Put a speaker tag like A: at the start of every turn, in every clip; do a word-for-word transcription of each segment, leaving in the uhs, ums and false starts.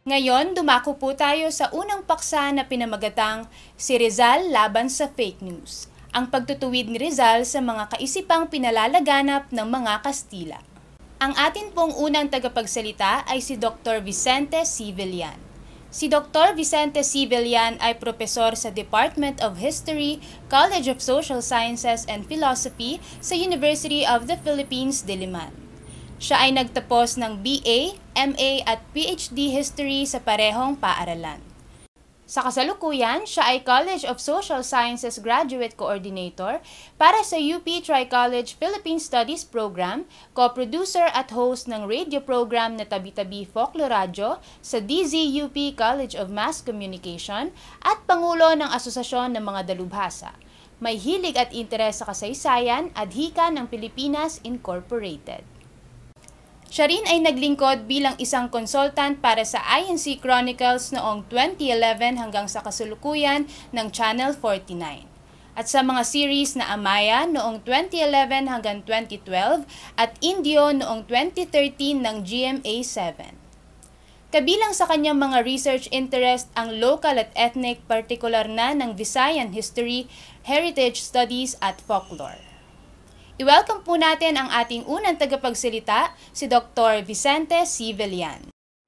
A: Ngayon, dumako po tayo sa unang paksa na pinamagatang Si Rizal Laban sa Fake News, ang pagtutuwid ni Rizal sa mga kaisipang pinalalaganap ng mga Kastila. Ang atin pong unang tagapagsalita ay si Doctor Vicente C. Villan. Si Doctor Vicente C. Villan ay propesor sa Department of History, College of Social Sciences and Philosophy sa University of the Philippines, Diliman. Siya ay nagtapos ng B A, M A at P H D History sa parehong paaralan. Sa kasalukuyan, siya ay College of Social Sciences Graduate Coordinator para sa U P Tri-College Philippine Studies Program, co-producer at host ng radio program na Tabi-Tabi Folkloradyo sa D Z U P College of Mass Communication at Pangulo ng Asosasyon ng mga Dalubhasa. May hilig at interes sa kasaysayan at hika ng Pilipinas Incorporated. Siya rin ay naglingkod bilang isang consultant para sa I N C Chronicles noong twenty eleven hanggang sa kasalukuyan ng Channel forty-nine. At sa mga series na Amaya noong twenty eleven hanggang twenty twelve at Indio noong twenty thirteen ng G M A seven. Kabilang sa kanyang mga research interest ang local at ethnic, partikular na ng Visayan history, heritage studies at folklore. I-welcome po natin ang ating unang tagapagsalita, si Doctor Vicente C. Villan.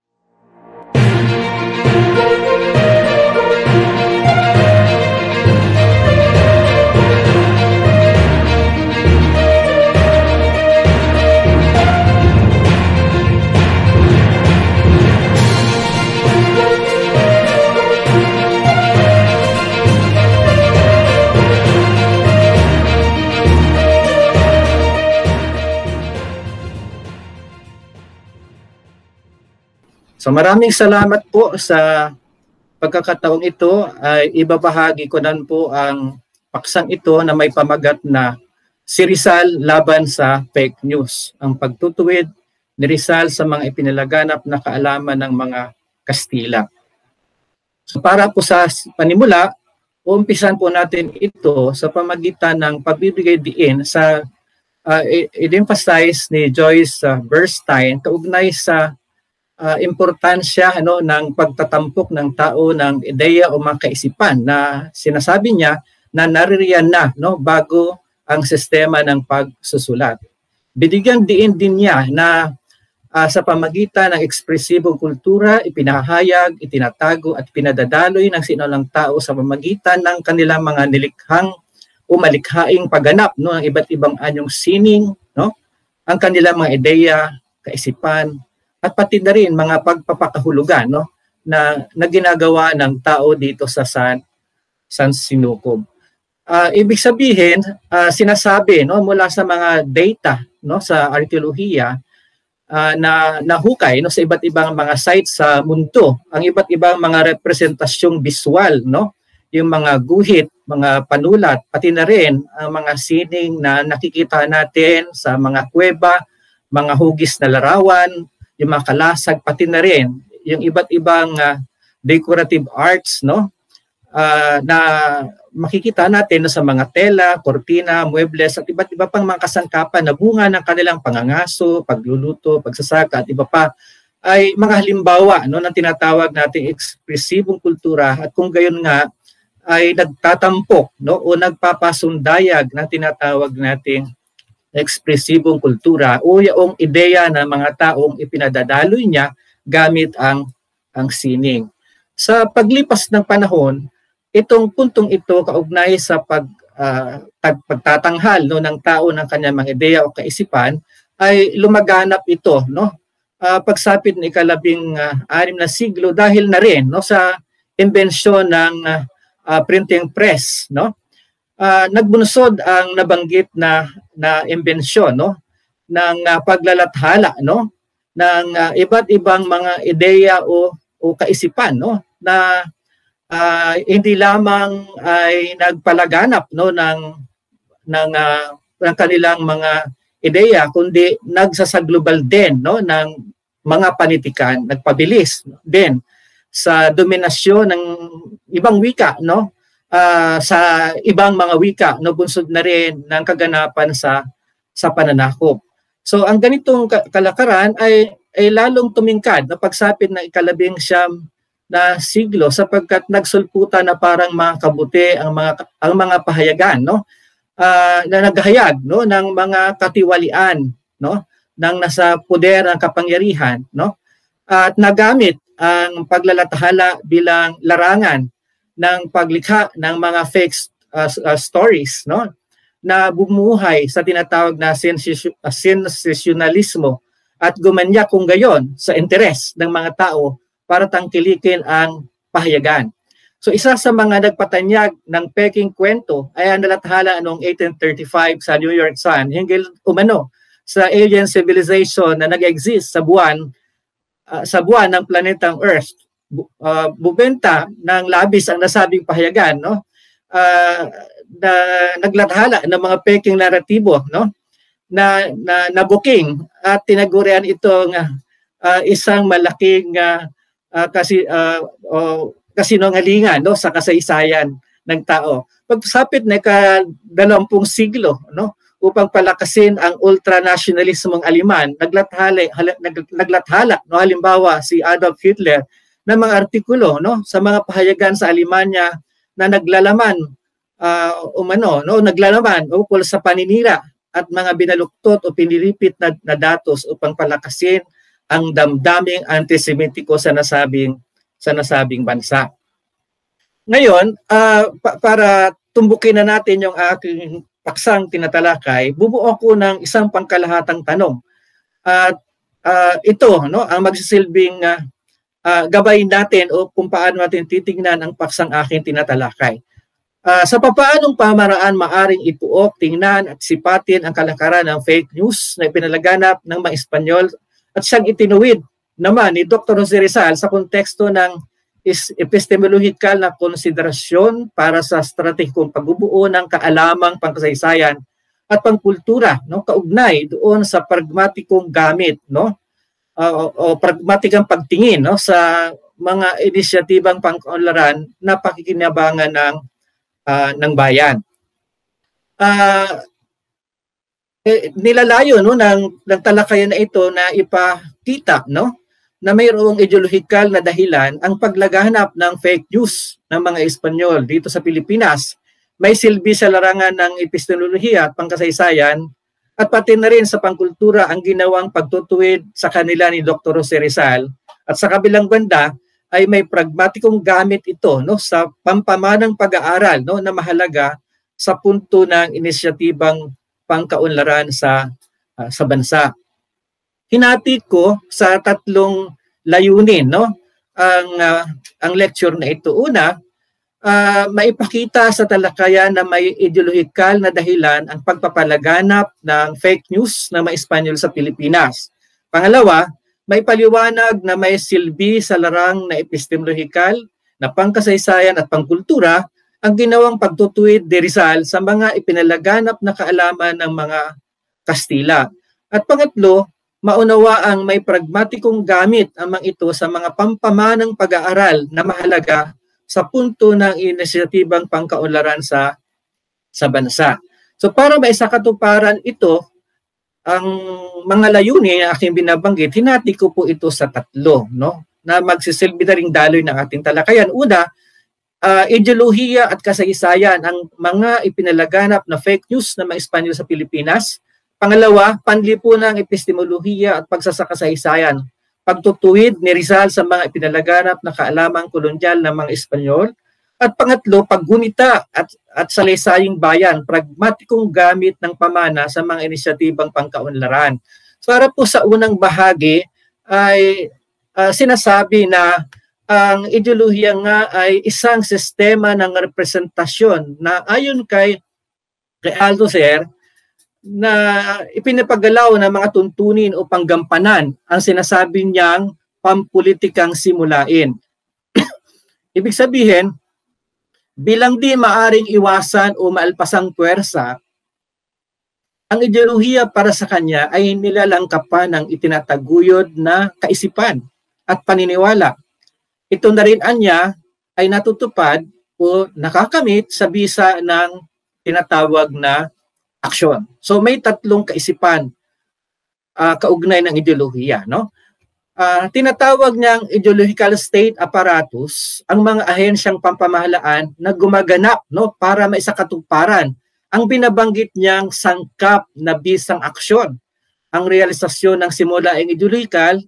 B: So maraming salamat po sa pagkakataong ito. Ay ibabahagi ko nan po ang paksang ito na may pamagat na Si Rizal Laban sa Fake News. Ang pagtutuwid ni Rizal sa mga ipinalaganap na kaalaman ng mga Kastila. So para po sa panimula, umpisan po natin ito sa pamagitan ng pagbibigay diin sa uh, i-emphasize ni Joyce uh, Bernstein kaugnay sa Uh, importansya ano ng pagtatampok ng tao ng ideya o mga kaisipan na sinasabi niya na naririyan na no bago ang sistema ng pagsusulat. Binigyan diin din niya na uh, sa pamagitan ng ekspresibong kultura ipinahayag, itinatago at pinadadaloy ng sinulang tao sa pamagitan ng kanilang mga nilikhang o malikhaing pagganap no ng iba't ibang anyong sining no ang kanilang mga ideya, kaisipan at pati na rin mga pagpapakahulugan no, na, na ginagawa ng tao dito sa San, San Sinukob. Uh, ibig sabihin, uh, sinasabi no, mula sa mga data no, sa arkeolohiya uh, na nahukay no, sa iba't ibang mga sites sa mundo, ang iba't ibang mga representasyong visual, no, yung mga guhit, mga panulat, pati na rin ang mga sining na nakikita natin sa mga kuweba, mga hugis na larawan, yung mga kalasag, pati na rin yung iba't ibang uh, decorative arts no uh, na makikita natin no, sa mga tela, kortina, muebles at iba't iba pang mga kasangkapan na bunga ng kanilang pangangaso, pagluluto, pagsasaka at iba pa ay mga halimbawa no ng tinatawag nating ekspresibong kultura at kung gayon nga ay nagtatampok no o nagpapasundayag na tinatawag nating ekspresibong kultura o yung ideya ng mga taong ipinadadaloy niya gamit ang ang sining. Sa paglipas ng panahon, itong puntong ito kaugnay sa pag uh, pagtatanghal no ng tao ng kanyang mga ideya o kaisipan ay lumaganap ito no. Uh, pagsapit ng ikalabing uh, anim na siglo dahil na rin no sa imbensyon ng uh, uh, printing press no. Uh, nagbunsod ang nabanggit na na imbensyon no ng uh, paglalathala no ng uh, iba't ibang mga ideya o o kaisipan no na uh, hindi lamang ay nagpalaganap no ng ng, uh, ng kanilang mga ideya kundi nagsasaglobal din no ng mga panitikan, nagpabilis din sa dominasyon ng ibang wika no. Uh, sa ibang mga wika no bunsod na rin ng kaganapan sa sa pananakop. So ang ganitong kalakaran ay ay lalong tumingkad na pagsapit ng ikalabing siyam na siglo sapagkat nagsulputan na parang mga kabuti ang mga ang mga pahayagan, no? Uh, na naghayag, no, ng mga katiwalian, no, ng nasa poder ng kapangyarihan, no? At nagamit ang paglalathala bilang larangan ng paglikha ng mga fake uh, uh, stories, no, na bumuhay sa tinatawag na sensationalismo at gumanya kung gayon sa interes ng mga tao para tangkilikin ang pahayagan. So isa sa mga nagpatanyag ng peking kwento ay ang nalathala noong eighteen thirty-five sa New York Sun hinggil umano sa alien civilization na nag-exist sa buwan uh, sa buwan ng planetang Earth. Uh, bubenta ng labis ang nasabing pahayagan, no? Uh, na naglathala ng mga peking naratibo, no? Na na nabuking at tinagurian itong uh, isang malaking uh, uh, kasi uh, uh, kasinungalingan, no, sa kasaysayan ng tao. Pagsapit na ka-dalawampung siglo, no, upang palakasin ang ultranationalismong Aleman, naglathala, naglathala, no, halimbawa si Adolf Hitler ng mga artikulo, no, sa mga pahayagan sa Alemanya na naglalaman uh, umano, no, naglalaman ukol sa paninira at mga binaluktot o pinilipit na, na datos upang palakasin ang damdaming antisemitiko sa nasabing sa nasabing bansa. Ngayon, uh, pa para tumbukin na natin yung aking paksang tinatalakay, bubuo ko ng isang pangkalahatang tanong. At uh, uh, ito, no, ang magsisilbing uh, uh, gabay natin o kung paano natin titingnan ang paksang aking tinatalakay. Uh, sa papaanong pamaraan maaring ipuok, tingnan at sipatin ang kalakaran ng fake news na ipinalaganap ng mga Espanyol at siyang itinuwid naman ni Doctor Jose Rizal sa konteksto ng epistemologikal na konsiderasyon para sa stratehikong pagbubuo ng kaalamang pangkasaysayan at pangkultura, no, kaugnay doon sa pragmatikong gamit, no, uh, o, o pragmatikang pagtingin, no, sa mga inisyatibang pangkaunlaran na pakikinabangan ng uh, ng bayan. Uh, eh, nilalayo, no, ng, ng talakayan na ito na ipakita, no, na mayroong ideolohikal na dahilan ang paglaganap ng fake news ng mga Espanyol dito sa Pilipinas. May silbi sa larangan ng epistemolohiya at pangkasaysayan at pati na rin sa pangkultura ang ginawang pagtutuwid sa kanila ni Doctor Jose Rizal. At sa kabilang banda ay may pragmatikong gamit ito, no, sa pampamanang pag-aaral, no, na mahalaga sa punto ng inisyatibang pangkaunlaran sa, uh, sa bansa. Hinati ko sa tatlong layunin, no, ang uh, ang lecture na ito. Una, uh, maipakita sa talakayan na may ideolohikal na dahilan ang pagpapalaganap ng fake news ng mga Espanyol sa Pilipinas. Pangalawa, may paliwanag na may silbi sa larang na epistemologikal na pangkasaysayan at pangkultura ang ginawang pagtutuwid ni Rizal sa mga ipinalaganap na kaalaman ng mga Kastila. At pangatlo, maunawa ang may pragmatikong gamit amang ito sa mga pampamanang pag-aaral na mahalaga sa punto ng inisyatibang pangkaunlaran sa sa bansa. So para maisakatuparan ito, ang mga layunin na aking binabanggit, hinati ko po ito sa tatlo, no, na magsisilbi na ring daloy ng ating talakayan. Una, uh, ideolohiya at kasaysayan ang mga ipinalaganap na fake news ng mga Espanyol sa Pilipinas. Pangalawa, panlipunang epistemolohiya at pagsasakasaysayan, pagtutuwid ni Rizal sa mga ipinalaganap na kaalamang kolonyal ng mga Espanyol. At pangatlo, paggunita at, at salaysaying bayan, pragmatikong gamit ng pamana sa mga inisyatibang pangkaunlaran. So, para po sa unang bahagi ay uh, sinasabi na ang ideolohiya nga ay isang sistema ng representasyon na ayon kay, kay Althusser, na ipinapagalaw ng mga tuntunin o panggampanan ang sinasabi niyang pampulitikang simulain. Ibig sabihin, bilang di maaring iwasan o maalpasang puwersa, ang ideolohiya para sa kanya ay nilalangkapan ng itinataguyod na kaisipan at paniniwala. Ito na rin anya ay natutupad o nakakamit sa bisa ng tinatawag na aksyon. So may tatlong kaisipan uh, kaugnay ng ideolohiya, no? Uh, tinatawag niyang ideological state apparatus ang mga ahensyang pampamahalaan na gumaganap, no, para maisakatuparan ang binabanggit niyang sangkap na bisang aksyon, ang realisasyon ng simulaing ideological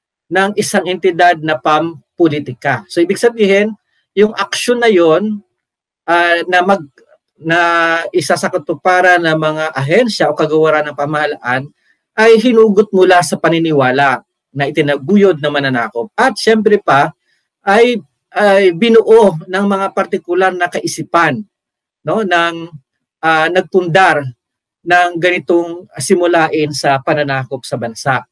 B: ng isang entidad na pampolitika. So ibig sabihin, yung aksyon na yon uh, na mag na isa sa katuparan ng mga ahensya o kagawaran ng pamahalaan ay hinugot mula sa paniniwala na itinaguyod na mananakop. At syempre pa ay, ay binuo ng mga partikular na kaisipan, no, ng uh, nagpundar ng ganitong simulain sa pananakop sa bansa.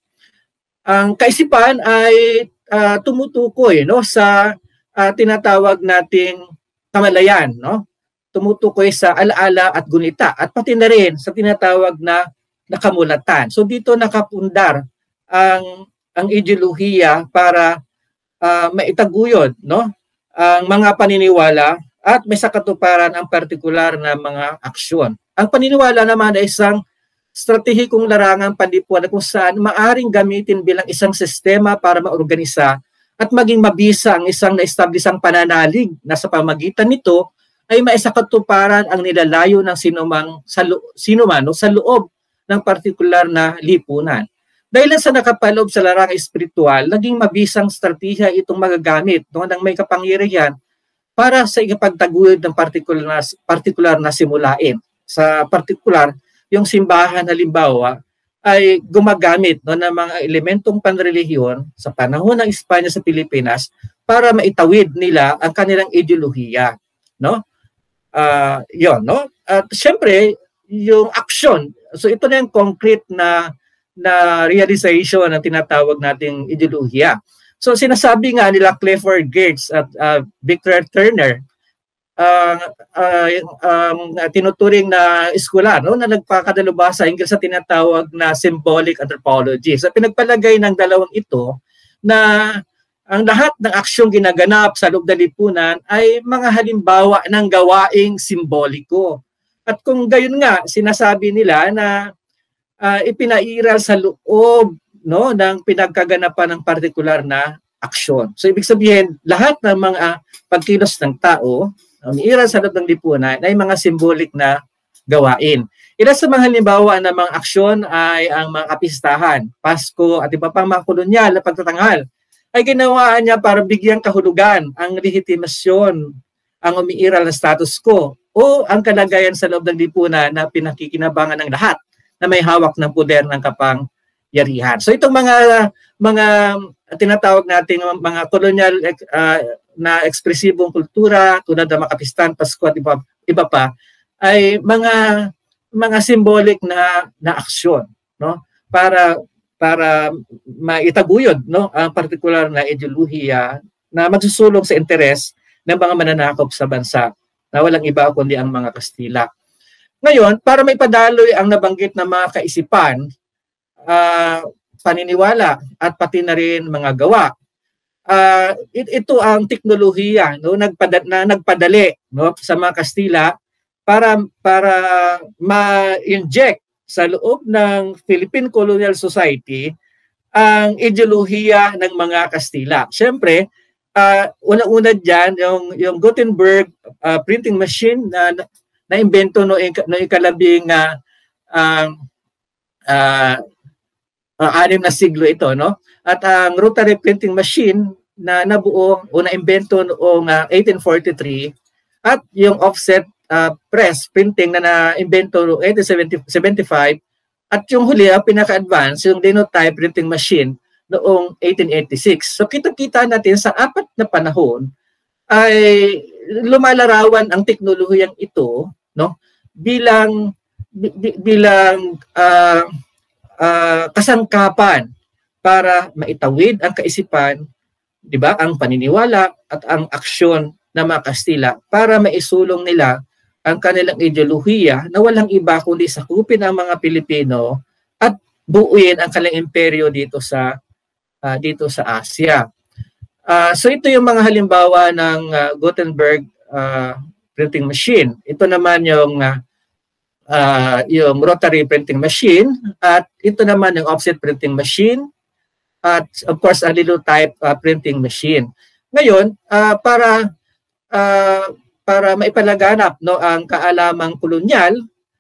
B: Ang kaisipan ay uh, tumutukoy, no, sa uh, tinatawag nating kamalayan, no? Tumutukoy sa alaala at gunita at pati na rin sa tinatawag na nakamulatan. So dito nakapundar ang ang ideolohiya para uh, maitaguyod, no, ang mga paniniwala at may sakatuparan ang partikular na mga aksyon. Ang paniniwala naman ay isang stratehikong larangang pandipuan kung saan maaring gamitin bilang isang sistema para maorganisa at maging mabisa ang isang na-establisang pananalig na sa pamagitan nito ay maisakatuparan ang nilalayo ng sinumang sa lo, sinuman no, sa loob ng partikular na lipunan. Dahil sa nakapaloob sa larang espiritual, naging mabisang strategiya itong magagamit, no, ng may kapangyarihan para sa ikapagtaguyod ng partikular na, partikular na simulain. Sa partikular, yung simbahan halimbawa ay gumagamit, no, ng mga elementong panrelihiyon sa panahon ng Espanya sa Pilipinas para maitawid nila ang kanilang ideolohiya, no? Uh, yon, no? At syempre, yung action. So ito na yung concrete na na realization ng tinatawag nating ideolohiya. So sinasabi nga nila Clifford Geertz at uh, Victor Turner, uh, uh, um, tinuturing na eskular, no, na nagpakadalubhasa hinggil sa tinatawag na symbolic anthropology. So pinagpalagay ng dalawang ito na ang lahat ng aksyong ginaganap sa loob ng lipunan ay mga halimbawa ng gawaing simboliko. At kung gayon nga, sinasabi nila na Uh, ipinairal sa loob, no, ng pinagkaganapan ng partikular na aksyon. So ibig sabihin, lahat ng mga pagkilos ng tao, umiiral sa loob ng lipunan ay mga symbolic na gawain. Ilan sa mga halimbawa ng mga aksyon ay ang mga kapistahan, Pasko at iba pang mga kolonyal na pagtatanghal ay ginawaan niya para bigyang kahulugan ang legitimasyon, ang umiiral na status quo o ang kalagayan sa loob ng lipunan na pinakikinabangan ng lahat na may hawak ng poder ng kapangyarihan. So itong mga mga tinatawag natin mga kolonyal uh, na ekspresibong kultura tulad ng mga kapistan, Pasko at iba, iba pa ay mga mga symbolic na na aksyon, no, para para maitaguyod, no, ang partikular na ideolohiya na magsusulong sa interes ng mga mananakop sa bansa na walang iba kundi ang mga Kastila. Ngayon, para may padaloy ang nabanggit na mga kaisipan, uh, paniniwala at pati na rin mga gawa, uh, it, ito ang teknolohiya, no, nagpada, na nagpadali, no, sa mga Kastila para para ma-inject sa loob ng Philippine Colonial Society ang ideolohiya ng mga Kastila. Siyempre, uh, una-una dyan, yung, yung Gutenberg uh, printing machine na na-imbento no, no ikalabing uh, uh, uh, uh, anim na siglo ito, no? At ang uh, rotary printing machine na nabuo o na-imbento noong uh, eighteen forty-three at yung offset uh, press printing na na-imbento noong eighteen seventy-five at yung huli, ang pinaka-advance, yung linotype printing machine noong eighteen eighty-six. So kita-kita natin sa apat na panahon ay lumalarawan ang teknolohiyang ito, no, bilang bi, bilang uh, uh, kasangkapan para maitawid ang kaisipan, di ba, ang paniniwala at ang aksyon ng mga Kastila para maisulong nila ang kanilang ideolohiya na walang iba kundi sakupin ang mga Pilipino at buuin ang kanilang imperyo dito sa uh, dito sa Asia. Uh, so ito yung mga halimbawa ng uh, Gutenberg uh, printing machine. Ito naman yung uh, uh, yung rotary printing machine at ito naman yung offset printing machine at of course a linotype uh, printing machine. Ngayon, uh, para uh, para maipalaganap no ang kaalamang kolonyal,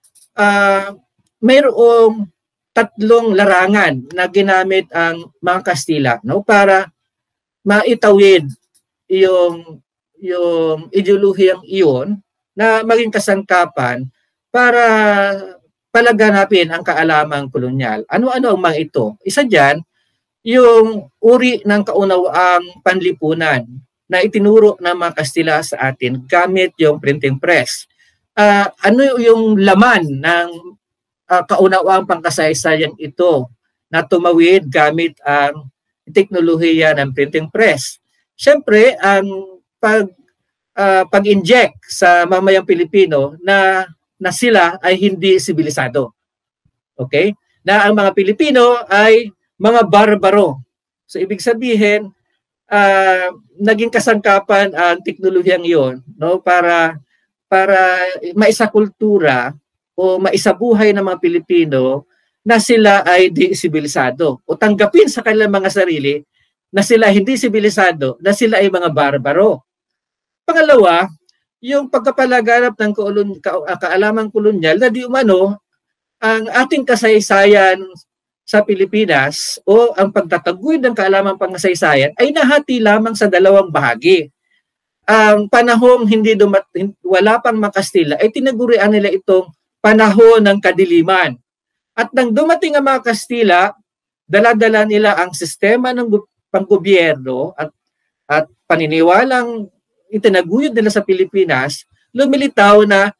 B: uh, mayroong tatlong larangan na ginamit ang mga Kastila no para maitawid yung yung ideolohiyang iyon na maging kasangkapan para palaganapin ang kaalamang kolonyal. Ano-ano ang mga ito? Isa diyan yung uri ng kaunawaang panlipunan na itinuro ng mga Kastila sa atin gamit yung printing press. Uh, ano yung laman ng uh, kaunawaang pangkasaysayan ito na tumawid gamit ang teknolohiya ng printing press? Siyempre, ang pag, uh, pag-inject sa mamayang Pilipino na, na sila ay hindi sibilisado. Okay? Na ang mga Pilipino ay mga barbaro. So, ibig sabihin, Uh, naging kasangkapan ang teknolohiyang iyon no para para maisakultura o maisabuhay ng mga Pilipino na sila ay di sibilisado o tanggapin sa kanilang mga sarili na sila hindi sibilisado, na sila ay mga barbaro. Pangalawa, yung pagkapalaganap ng ka kaalamang kolonyal na di umano ang ating kasaysayan sa Pilipinas o ang pagtataguyod ng kaalamang pangkasaysayan ay nahati lamang sa dalawang bahagi. Ang panahong hindi dumat wala pang mga Kastila ay tinagurian nila itong panahon ng kadiliman. At nang dumating ang mga Kastila, dala-dala nila ang sistema ng panggobyerno at at paniniwalang itinaguyod nila sa Pilipinas, lumilitaw na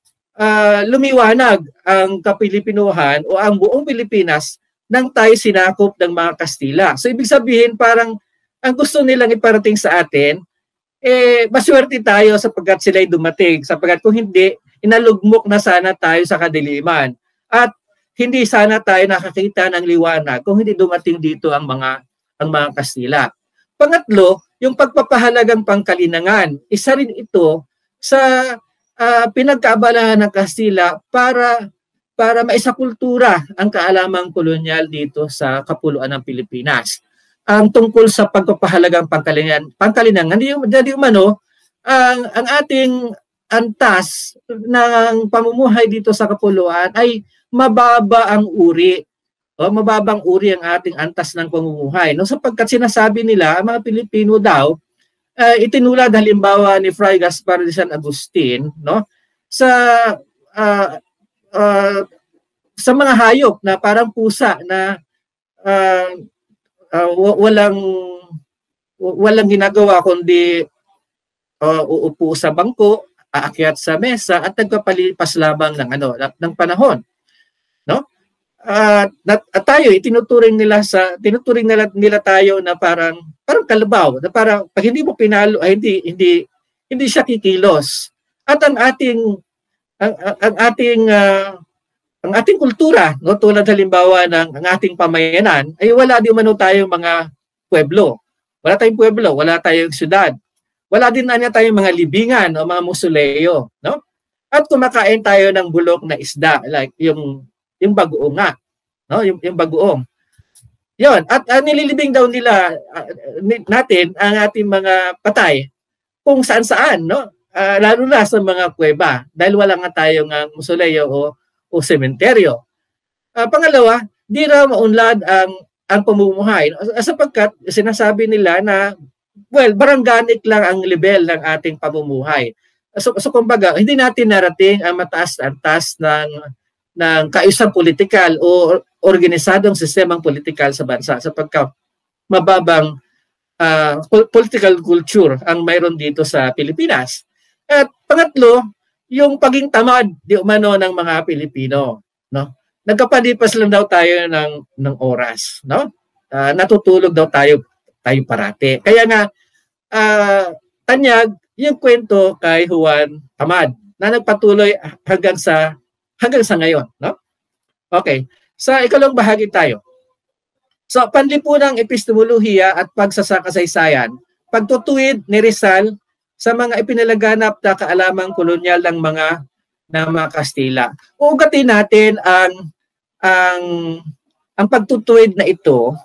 B: uh, lumiwanag ang Kapilipinuhan o ang buong Pilipinas nang tayo sinakop ng mga Kastila. So ibig sabihin parang ang gusto nilang iparating sa atin, eh maswerte tayo sapagkat sila'y dumating. Sapagkat kung hindi, inalugmok na sana tayo sa kadiliman. At hindi sana tayo nakakita ng liwanag kung hindi dumating dito ang mga ang mga Kastila. Pangatlo, yung pagpapahalagang pangkalinangan. Isa rin ito sa uh, pinagkaabalahan ng Kastila para para maisakultura ang kaalamang kolonyal dito sa kapuluan ng Pilipinas. Ang tungkol sa pagpapahalagang pangkalinangan, pangkalinangan hindi, hindi umano, ang, ang ating antas ng pamumuhay dito sa kapuluan ay mababa ang uri. O, mababang uri ang ating antas ng pamumuhay. No, sapagkat sinasabi nila, ang mga Pilipino daw, uh, itinulad halimbawa ni Fray Gaspar de San Agustin, no, sa uh, Uh, sa mga hayop na parang pusa na uh, uh, walang walang ginagawa kundi uh, uupo sa bangko, aakyat sa mesa at nagpapalipas lamang ng ano ng panahon, no? Uh, at, at tayo itinuturing nila sa tinuturing nila, nila tayo na parang parang kalabaw, na parang pag hindi mo pinalo ay hindi hindi hindi siya kikilos. At ang ating ang, ang ating uh, ang ating kultura, no, tulad halimbawa ng ang ating pamayanan, ay wala din umano tayong mga pueblo. Wala tayong pueblo, wala tayong syudad. Wala din na tayong mga libingan o mga musoleo, no? At kumakain tayo ng bulok na isda, like yung yung bagoong nga, no, yung yung bagoong. 'Yon, at uh, nililibing daw nila uh, natin ang ating mga patay kung saan-saan, no? Uh, lalo na sa mga kuweba dahil wala nga tayong uh, musoleo o, o sementeryo. Uh, pangalawa, di raw maunlad ang, ang pamumuhay. Sapagkat sinasabi nila na, well, barangganik lang ang level ng ating pamumuhay. So, so kumbaga, hindi natin narating ang mataas-antas ng, ng kaisang politikal o organisadong sistemang politikal sa bansa sapagkat mababang uh, political culture ang mayroon dito sa Pilipinas. At pangatlo, yung paging tamad di umano ng mga Pilipino, no? Nagkapalipas lang daw tayo ng ng oras, no? Uh, natutulog daw tayo tayo parate. Kaya nga uh, tanyag yung kwento kay Juan Tamad na nagpatuloy hanggang sa hanggang sa ngayon, no? Okay. Sa ikalawang bahagi tayo. So, panlipunang epistemolohiya at pagsasakasaysayan, pagtutuwid ni Rizal sa mga ipinalaganap na kaalamang kolonyal ng mga ng mga Kastila. Uugatin natin ang ang ang pagtutuwid na ito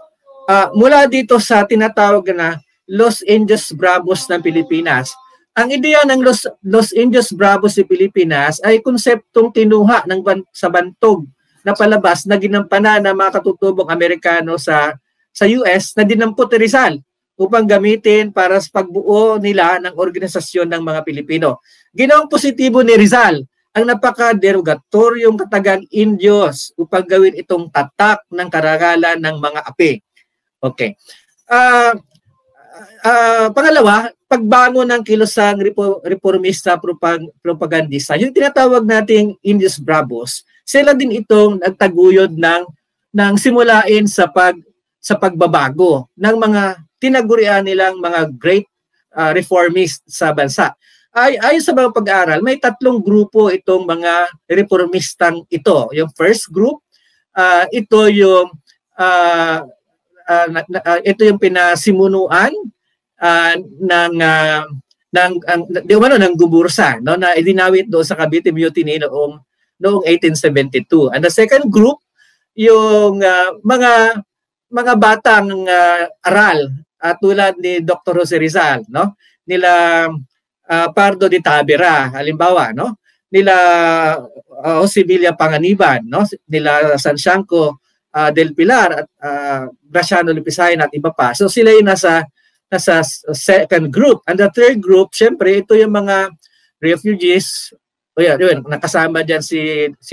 B: uh, mula dito sa tinatawag na Los Indios Bravos ng Pilipinas. Ang ideya ng Los, Los Indios Bravos ng Pilipinas ay konseptong kinuha ng ban, sa bantog na palabas na ginampanan ng mga katutubong Amerikano sa sa U S na dinampot ni Rizal upang gamitin para sa pagbuo nila ng organisasyon ng mga Pilipino. Ginawang positibo ni Rizal ang napaka-derogatoryong katagang Indios upang gawin itong tatak ng karangalan ng mga api. Okay. Uh, uh, pangalawa, pagbangon ng kilosang reformista propag propagandista, yung tinatawag nating Indios Bravos, sila din itong nagtaguyod ng, ng simulain sa pag sa pagbabago ng mga tinagurian nilang mga great uh, reformist sa bansa. Ay, ayon sa mga pag-aaral, may tatlong grupo itong mga reformistang ito. Yung first group, uh, ito yung uh, uh, uh, ito yung pinasimunuan uh, ng uh, ng ang, di umano ng Gubursa, no, na idinawit doon sa Cavite Mutiny noong noong eighteen seventy-two. And the second group, yung uh, mga mga batang uh, aral at uh, tulad ni Doctor Jose Rizal, no? Nila uh, Pardo de Tavera, halimbawa, no? Nila uh, Jose Villa Panganiban, no? Nila Santiago uh, del Pilar at uh, Graciano Lipisayan at iba pa. So sila yung nasa nasa second group. And the third group, syempre ito yung mga refugees. O yan, yun, nakasama diyan si si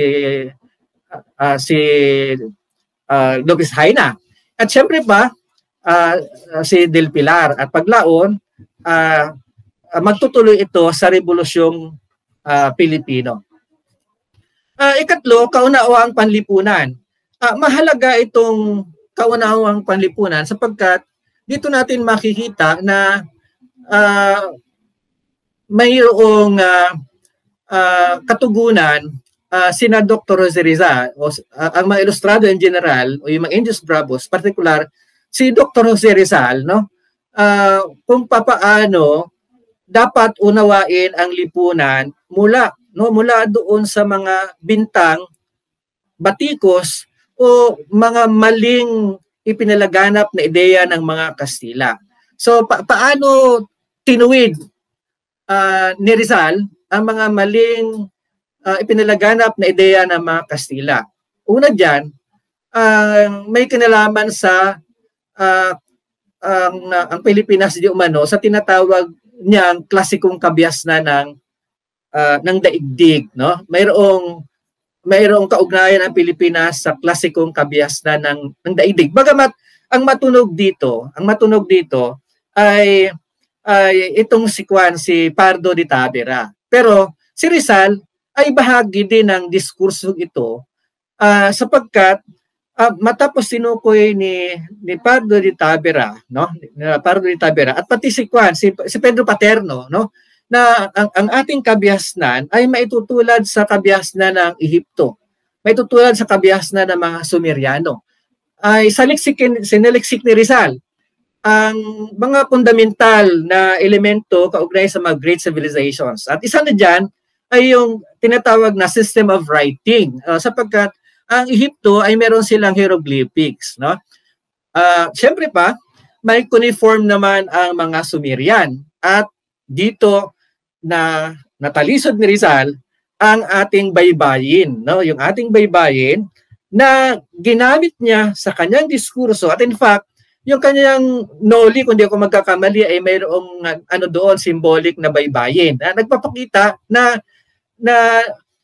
B: uh, si uh, Lopez Haina. At syempre pa, uh, si Del Pilar at Paglaon, uh, magtutuloy ito sa Rebolusyong uh, Pilipino. Uh, ikatlo, kauna-unahang panlipunan. Uh, mahalaga itong kauna-unahang panlipunan sapagkat dito natin makikita na uh, mayroong uh, uh, katugunan Uh, sina Doctor Jose Rizal, o, uh, ang mga ilustrado in general, o yung mga Indios Bravos, particular, si Doctor Jose Rizal, no? Uh, kung papaano dapat unawain ang lipunan mula, no, mula doon sa mga bintang, batikos, o mga maling ipinalaganap na ideya ng mga Kastila. So, pa paano tinuwid uh, ni Rizal ang mga maling Uh, ipinalaganap na ideya ng mga Kastila. Una dyan, uh, may kinalaman sa uh, ang, uh, ang Pilipinas di umano sa tinatawag niyang klasikong kabiasnan ng uh, ng daigdig, no? Mayroong mayroong kaugnayan ang Pilipinas sa klasikong kabiasnan ng ng daigdig. Bagamat ang matunog dito, ang matunog dito ay ay itong si Juan si Pardo de Tavera. Pero si Rizal ay bahagi din ng diskurso ito uh, sapagkat uh, matapos tinukoy ni ni Pardo de Tavera, no? Ni Pardo de Tavera at pati si Juan, si, si Pedro Paterno, no? Na ang, ang ating kabiasnan ay maitutulad sa kabiasnan ng Ehipto. Maitutulad sa kabiasnan ng mga Sumeriano. Ay saliksik sinaliksik ni Rizal ang mga fundamental na elemento kaugnay sa mga great civilizations. At isa na diyan ay yung tinatawag na system of writing uh, sapagkat ang Ehipto ay meron silang hieroglyphics, no? Uh, Siyempre pa, may cuneiform naman ang mga Sumerian at dito na natalisod ni Rizal ang ating baybayin, no? Yung ating baybayin na ginamit niya sa kanyang diskurso at in fact, yung kanyang noli, kung di ako magkakamali, ay mayroong ano doon, symbolic na baybayin. Na nagpapakita na na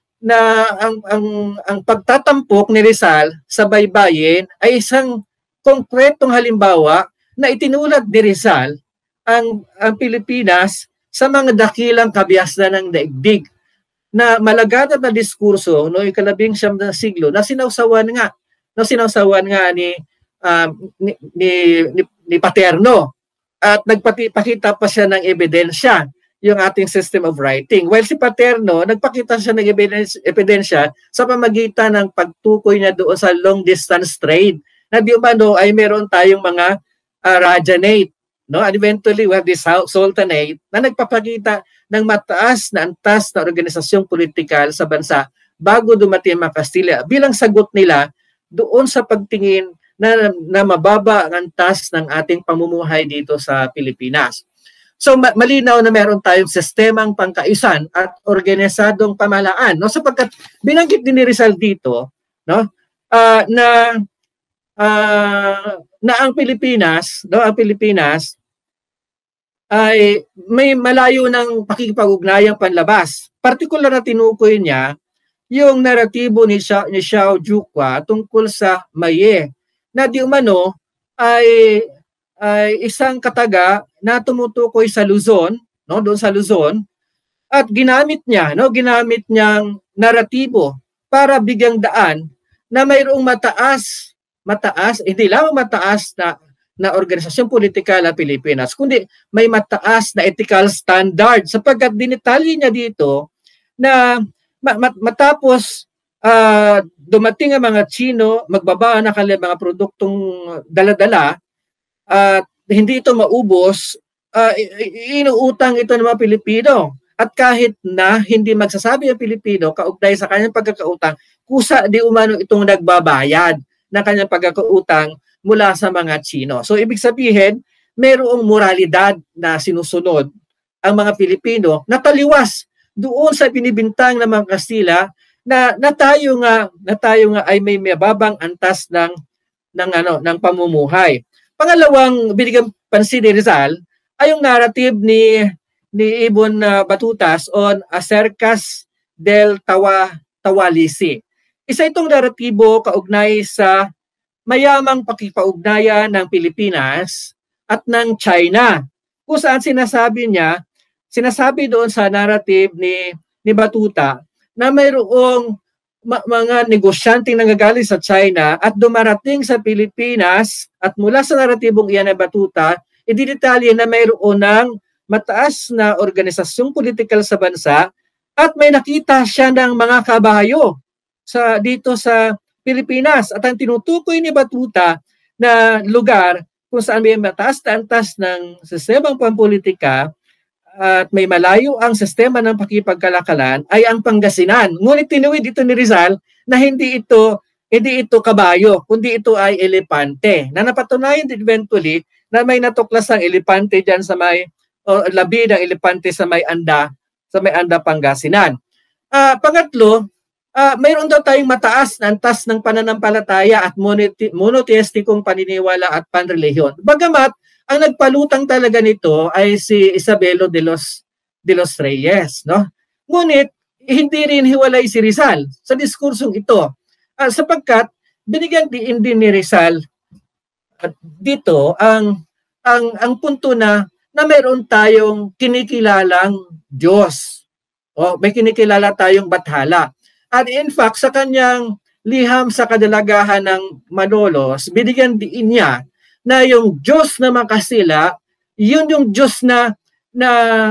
B: na ang ang ang pagtatampok ni Rizal sa baybayin ay isang konkretong halimbawa na itinulad ni Rizal ang ang Pilipinas sa mga dakilang kabiasnan ng daigdig na malaganap na diskurso no ikalabing siyam na siglo na sinawsawan nga no sinawsawan nga ni uh, ni, ni, ni ni Paterno at nagpakita pa siya ng ebidensya yung ating system of writing. While si Paterno, nagpakita siya ng ebidensya sa pamagitan ng pagtukoy niya doon sa long distance trade na di umano ay meron tayong mga uh, Rajanate. No? And eventually, we have this Sultanate na nagpapakita ng mataas na antas na organisasyong politikal sa bansa bago dumating ang mga Kastila bilang sagot nila doon sa pagtingin na, na mababa ang antas ng ating pamumuhay dito sa Pilipinas. So ma- malinaw na meron tayong sistemang pangkaisan at organisadong pamahalaan, no, sapagkat binanggit din ni Rizal dito, no, uh, na uh, na ang Pilipinas, no, ang Pilipinas ay may malayo ng pakikipag-ugnayang panlabas. Partikular na tinukoy niya yung naratibo ni, Xia, ni Xiao Juqua tungkol sa Maye, na di umano ay, ay isang kataga na tumutukoy sa Luzon, no, doon sa Luzon, at ginamit niya, no, ginamit niyang naratibo para bigyang daan na mayroong mataas, mataas, hindi lang mataas na na organisasyon politikal ng Pilipinas, kundi may mataas na ethical standard, sapagkat dinitalye niya dito na matapos uh, dumating ang mga Chino, magbaba na kanilang mga produktong dala-dala at uh, hindi ito maubos, uh, inuutang ito ng mga Pilipino. At kahit na hindi magsasabi ang Pilipino kaugnay sa kanyang pagkakautang, kusa di umano itong nagbabayad ng kanyang pagkakautang mula sa mga Chino. So ibig sabihin, mayroong moralidad na sinusunod ang mga Pilipino na taliwas doon sa binibintang ng mga Kastila na, na tayo nga na tayo nga ay may mababang antas ng ng ano ng pamumuhay. Pangalawang binigyan pansin ni Rizal ay yung narrative ni ni Ibon uh, Batutas on Acercas del Tawa Tawalisi. Isa itong naratibo kaugnay sa mayamang pakipag-ugnayan ng Pilipinas at ng China, kung saan sinasabi niya, sinasabi doon sa narrative ni, ni Batuta na mayroong ma- mga negosyanteng nanggagaling sa China at dumarating sa Pilipinas, at mula sa naratibong iyan ng Batuta, ididetalye na mayroon ng mataas na organisasyong politikal sa bansa at may nakita siya ng mga kabayo sa dito sa Pilipinas, at ang tinutukoy ni Batuta na lugar kung saan may mataas na antas ng sistemang pampolitika at may malayo ang sistema ng pakipagkalakalan ay ang Pangasinan. Ngunit tinuwid ito ni Rizal na hindi ito hindi ito kabayo, kundi ito ay elepante. Na napatunayan din eventually na may natuklas ang elepante diyan sa may o labi ng elepante sa may Anda, sa may Anda Pangasinan. Uh, pangatlo, Uh, mayroon daw tayong mataas na antas ng pananampalataya at monoteistikong paniniwala at panrelihiyon. Bagamat, ang nagpalutang talaga nito ay si Isabelo de los, de los Reyes. No? Ngunit, hindi rin hiwalay si Rizal sa diskursong ito. Uh, sapagkat, binigyan din din ni Rizal uh, dito ang, ang, ang punto na, na mayroon tayong kinikilalang Diyos. O, may kinikilala tayong bathala. At in fact, sa kanyang liham sa kadalagahan ng Manolos, binigyan din niya na yung Diyos na mga Kastila, yun yung Diyos na na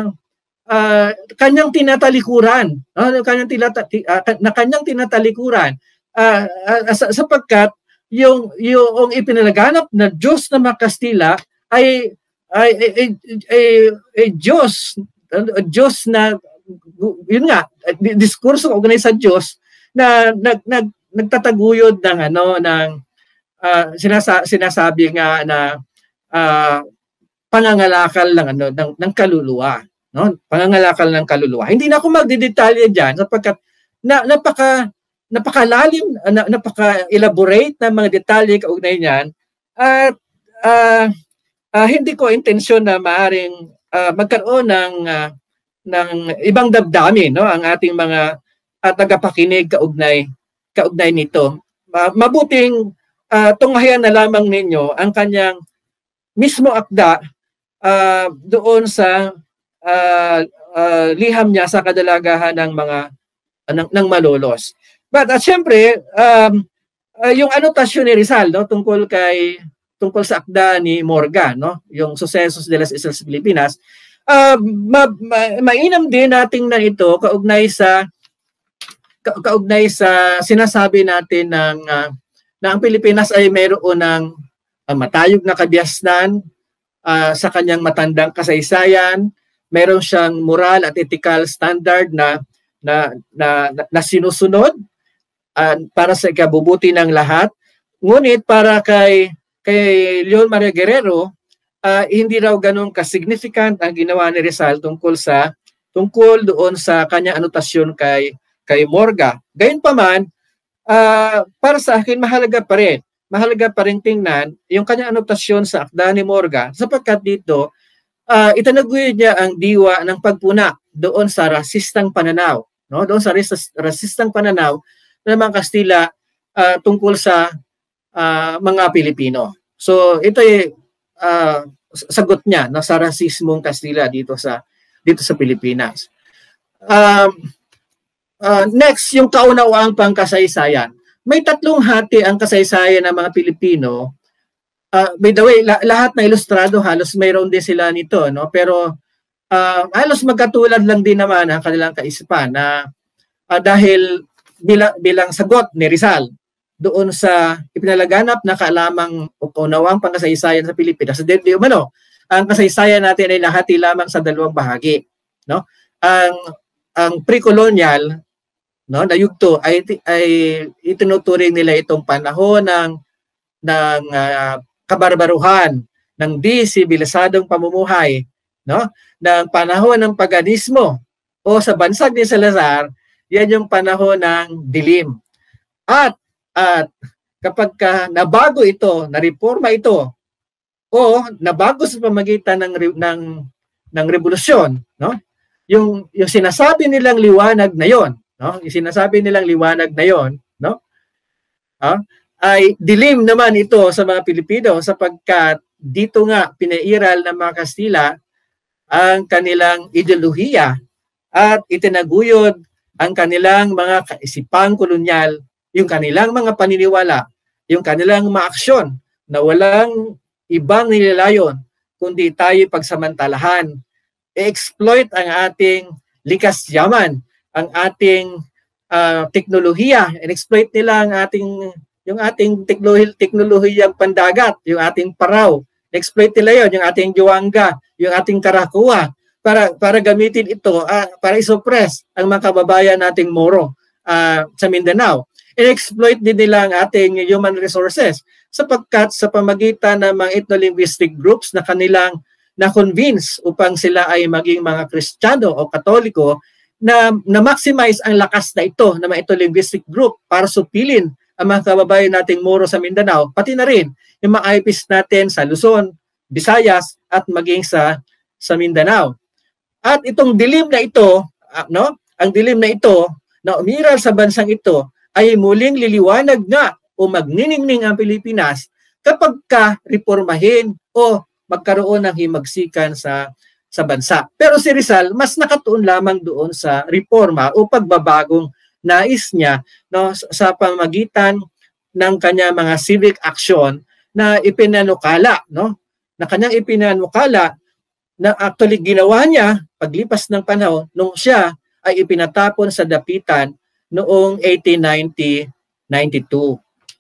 B: uh, kanyang tinatalikuran, no? kanyang tinata, uh, na kanyang tinatalikuran uh, uh, sapagkat yung yung ipinalaganap na Diyos na mga Kastila ay ay ay, ay, ay, ay Diyos, uh, Diyos na yun nga, diskurso kaugnay sa Diyos na nag, nag, nagtataguyod ng ano ng uh, sinasa, sinasabi nga na uh, pangangalakal ng ano ng, ng kaluluwa, no? Pangangalakal ng kaluluwa. Hindi na ako magdedetalye diyan sapagkat na, napaka napakalalim, na, napaka-elaborate na mga detalye kaugnay niyan, at uh, uh, hindi ko intensyon na maaring uh, magkaroon ng uh, ng ibang damdamin, no, ang ating mga uh, tagapakinig kaugnay kaugnay nito. Uh, mabuting uh, tunghayan na lamang ninyo ang kanyang mismo akda uh, doon sa uh, uh, liham niya sa kadalagahan ng mga uh, ng, ng Malolos. But at uh, syempre, um, uh, yung anotasyon ni Rizal, no, tungkol kay tungkol sa akda ni Morgan, no, yung Sucesos de las Islas Filipinas. Uh, ma, ma, mainam din nating na ito kaugnay sa ka, kaugnay sa sinasabi natin ng uh, na ang Pilipinas ay mayroon ng uh, matayog na kabiasnan uh, sa kanyang matandang kasaysayan, mayroon siyang moral at ethical standard na na na, na, na sinusunod uh, para sa ikabubuti ng lahat. ngunit para kay kay Leon Maria Guerrero, uh, hindi raw ganun ka-significant ang ginawa ni Rizal tungkol sa tungkol doon sa kanya anotasyon kay kay Morga. Gayunpaman, uh, para sa akin mahalaga pa rin. Mahalaga pa rin tingnan yung kanya anotasyon sa akda ni Morga sapagkat dito uh, itinaguyod niya ang diwa ng pagpuna doon sa rasistang pananaw, no? Doon sa ras rasistang pananaw ng mga Kastila uh, tungkol sa uh, mga Pilipino. So ito ay uh, sagot niya na sa rasismong Kastila dito sa dito sa Pilipinas. Um, uh, next, yung kauna-unahang pangkasaysayan. May tatlong hati ang kasaysayan ng mga Pilipino. Uh, by the way, la lahat na ilustrado halos mayroon din sila nito, no? Pero uh, halos magkatulad lang din naman ang kanilang kaisipan na uh, dahil bila, bilang sagot ni Rizal doon sa ipinalaganap na kaalamang o kaunawang pangkasaysayan sa Pilipinas. Sa di umano, ang kasaysayan natin ay nahati lamang sa dalawang bahagi, no? Ang ang pre-colonial, no, na yugto ay ay itinuturing nila itong panahon ng ng uh, kabarbaruhan, ng disibilisadong pamumuhay, no, ng panahon ng paganismo o sa bansag ni Salazar, yan yung panahon ng dilim. At at kapag ka nabago ito, na-reforma ito o nabago sa pamagitan ng ng ng revolusyon, no? Yung yung sinasabi nilang liwanag na yon, no? Yung sinasabi nilang liwanag na yon, no? Ah, ay dilim naman ito sa mga Pilipino sapagkat dito nga pinairal ng mga Kastila ang kanilang ideolohiya at itinaguyod ang kanilang mga kaisipang kolonyal, yung kanilang mga paniniwala, yung kanilang mga aksyon na walang ibang nilalayon kundi tayo pagsamantalahan, i-exploit ang ating likas yaman, ang ating uh, teknolohiya, i-exploit nila ang ating yung ating teknolohi teknolohiyang pandagat, yung ating paraw, exploit nila yon, yung ating juwanga, yung ating karakuwa para para gamitin ito uh, para i-suppress ang mga kababayan nating Moro uh, sa Mindanao. I-exploit din nila ang ating human resources sapagkat sa pamagitan ng mga ethno-linguistic groups na kanilang na-convince upang sila ay maging mga Kristiyano o Katoliko na na-maximize ang lakas na ito ng mga ethno-linguistic group para supilin ang mga kababayan nating Moro sa Mindanao, pati na rin yung mga I Ps natin sa Luzon, Visayas at maging sa sa Mindanao. At itong dilim na ito, uh, no? Ang dilim na ito na umiral sa bansang ito ay muling liliwanag nga o magniningning ang Pilipinas kapag ka reformahin o magkaroon ng himagsikan sa sa bansa. Pero si Rizal mas nakatuon lamang doon sa reforma o pagbabagong nais niya, no, sa pamagitan ng kanya mga civic action na ipinanukala, no, na kanyang ipinanukala na actually ginawa niya paglipas ng panahon nung siya ay ipinatapon sa dapitan noong eighteen ninety-two.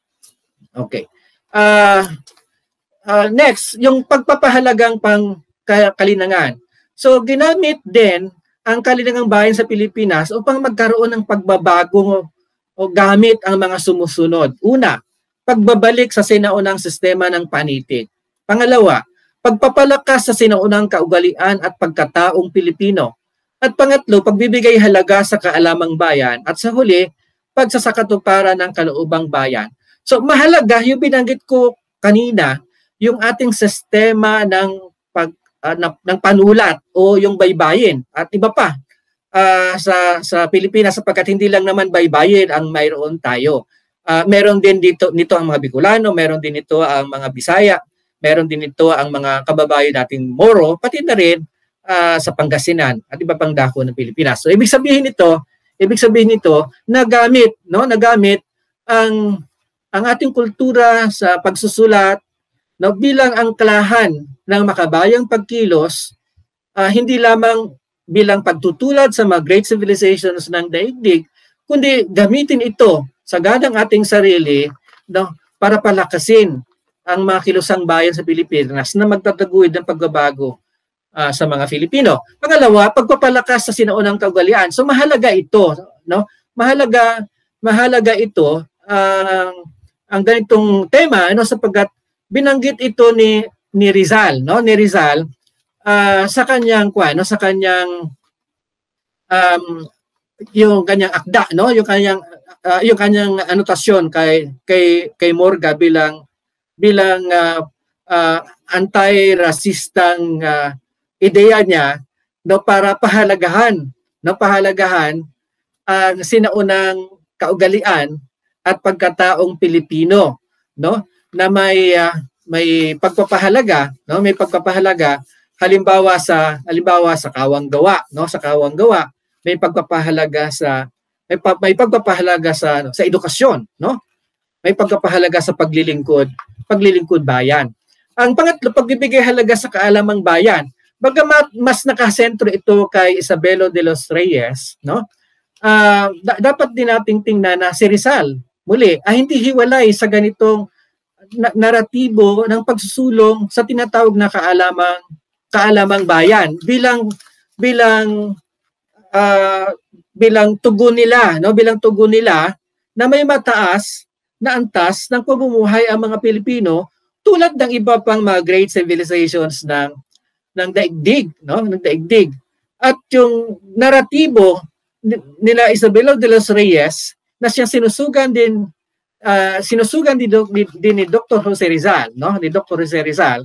B: Okay. Uh, uh, next, yung pagpapahalagang pang kalinangan. So ginamit din ang kalinangang bayan sa Pilipinas upang magkaroon ng pagbabago o gamit ang mga sumusunod. Una, pagbabalik sa sinaunang sistema ng panitig. Pangalawa, pagpapalakas sa sinaunang kaugalian at pagkataong Pilipino. At pangatlo, pagbibigay halaga sa kaalamang bayan. At sa huli, pagsasakatuparan ng kaloobang bayan. So mahalaga, yung binanggit ko kanina, yung ating sistema ng pag Uh, ng, ng panulat o yung baybayin at iba pa uh, sa sa Pilipinas sapagkat hindi lang naman baybayin ang mayroon tayo. Uh, meron din dito nito ang mga Bicolano, meron din ito ang mga Bisaya, meron din ito ang mga kababayan nating Moro, pati na rin uh, sa Pangasinan at iba pang dako ng Pilipinas. So ibig sabihin nito, ibig sabihin nito nagamit, no, nagamit ang ang ating kultura sa pagsusulat na bilang angklahan ng makabayang pagkilos, uh, hindi lamang bilang pagtutulad sa mga great civilizations ng daigdig, kundi gamitin ito sa ganang ating sarili, no, para palakasin ang mga kilusang bayan sa Pilipinas na magtataguyod ng pagbabago uh, sa mga Filipino. Pangalawa, pagpapalakas sa sinaunang kaugalian. So mahalaga ito, no? Mahalaga, mahalaga ito ang uh, ang ganitong tema, ano, sapagkat binanggit ito ni ni Rizal, no, ni Rizal uh, sa kanyang kwa, no, sa kanyang um, yung kanyang akda, no, yung kanyang uh, yung kanyang anotasyon kay kay kay Morga bilang bilang uh, uh, anti-rasistang uh, ideya niya, no, para pahalagahan, no, pahalagahan ang sinaunang kaugalian at pagkataong Pilipino, no, na may uh, may pagpapahalaga, no, may pagpapahalaga halimbawa sa halimbawa sa kawang gawa, no, sa kawang gawa, may pagpapahalaga sa may, pa, may pagpapahalaga sa sa edukasyon, no? May pagpapahalaga sa paglilingkod, paglilingkod bayan. Ang pangatlo, pagbibigay halaga sa kaalamang bayan. Bagamat mas nakasentro ito kay Isabelo de los Reyes, no? Uh, da- dapat din nating tingnan na si Rizal muli ay hindi hiwalay sa ganitong na- naratibo ng pagsusulong sa tinatawag na kaalamang kaalamang bayan bilang bilang uh, bilang tugon nila, no, bilang tugon nila na may mataas na antas ng pamumuhay ang mga Pilipino tulad ng iba pang mga great civilizations ng ng daigdig, no, ng daigdig. At yung naratibo nila Isabelo de los Reyes na siyang sinusugan din uh, sinusugan din, din, din ni Doctor Jose Rizal, no, ni Doctor Jose Rizal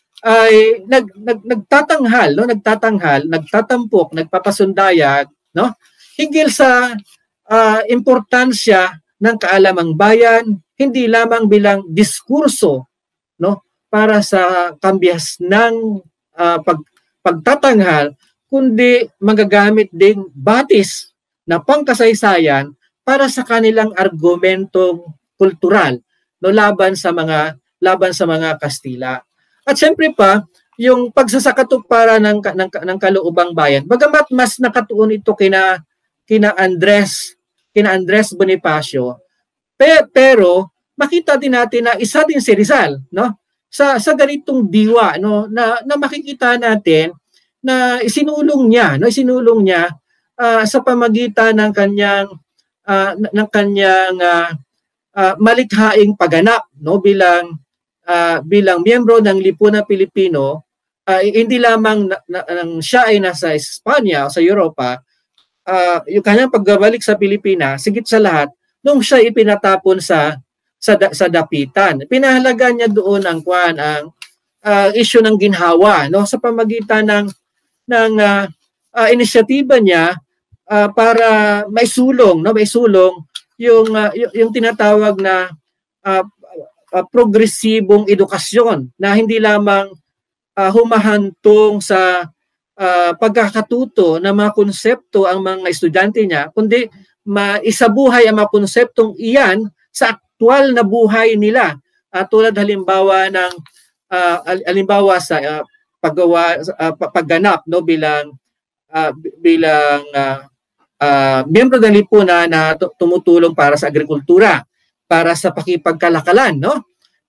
B: ay nag, nag nagtatanghal, no, nagtatanghal, nagtatampok, nagpapasundayag, no, hinggil sa uh, importansya ng kaalamang bayan hindi lamang bilang diskurso, no, para sa kambyas ng uh, pag pagtatanghal, kundi magagamit ding batis na pangkasaysayan para sa kanilang argumentong kultural, no, laban sa mga laban sa mga Kastila. At siyempre pa yung pagsasakatuparan ng ng, ng kaloobang bayan. Bagamat mas nakatuon ito kina kina Andres, kina Andres Bonifacio, pe, pero makita din natin na isa din si Rizal, no? Sa sa ganitong diwa, no, na, na makikita natin na isinulong niya, no, isinulong niya uh, sa pamagitan ng kanyang uh, ng kanyang uh, uh, malikhaing pagganap, no, bilang uh, bilang miyembro ng Lipunan Pilipino, uh, hindi lamang na, na, na, siya ay nasa Espanya o sa Europa, uh, yung kanyang pagbabalik sa Pilipinas, sigit sa lahat, nung siya ipinatapon sa sa, sa dapitan. Pinahalagan niya doon ang kwan ang uh, issue ng ginhawa, no, sa pamagitan ng ng uh, uh, inisyatiba niya uh, para maisulong, no, maisulong yung uh, yung, yung tinatawag na uh, uh, progresibong edukasyon na hindi lamang uh, humahantong sa uh, pagkakatuto ng mga konsepto ang mga estudyante niya, kundi maisabuhay ang mga konseptong iyan sa aktual na buhay nila. Uh, tulad halimbawa ng uh, halimbawa sa uh, paggawa uh, pagganap, no, bilang uh, bilang uh, uh, miyembro ng lipunan na tumutulong para sa agrikultura, para sa pakipagkalakalan, no?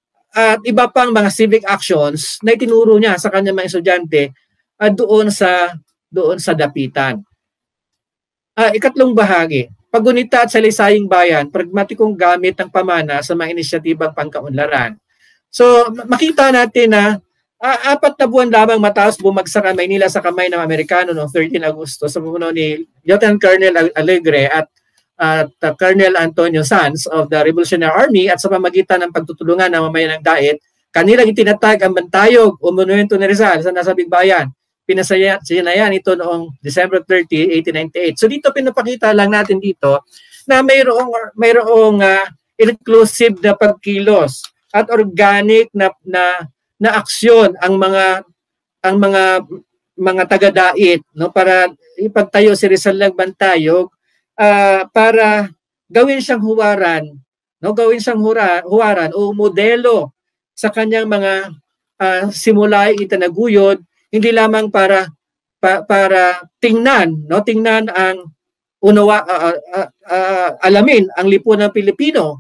B: At iba pang mga civic actions na itinuro niya sa kanyang mga estudyante uh, doon sa doon sa dapitan. Uh, ikatlong bahagi, paggunita at salisaying bayan, pragmatikong gamit ng pamana sa mga inisyatibang pangkaunlaran. So makita natin na uh, apat na buwan lamang matapos bumagsak ang Maynila sa kamay ng Amerikano noong thirteen Agosto sa pamumuno ni Lieutenant Colonel Alegre at at uh, Colonel Antonio Sanz of the Revolutionary Army, at sa pamagitan ng pagtutulungan ng mamayan ng Daet, kanilang itinatag ang bantayog o monumento ni Rizal sa nasa Bigbayan. Pinasayanayan ito noong December thirtieth, eighteen ninety-eight. So dito pinapakita lang natin dito na mayroong mayroong uh, inclusive na pagkilos at organic na na, na aksyon ang mga ang mga mga taga-Daet, no, para ipagtayo si Rizal ng bantayog uh, para gawin siyang huwaran, no, gawin siyang hura, huwaran o modelo sa kanyang mga uh, simulay itinaguyod, hindi lamang para pa, para tingnan, no, tingnan ang unawa uh, uh, uh, alamin ang lipunan Pilipino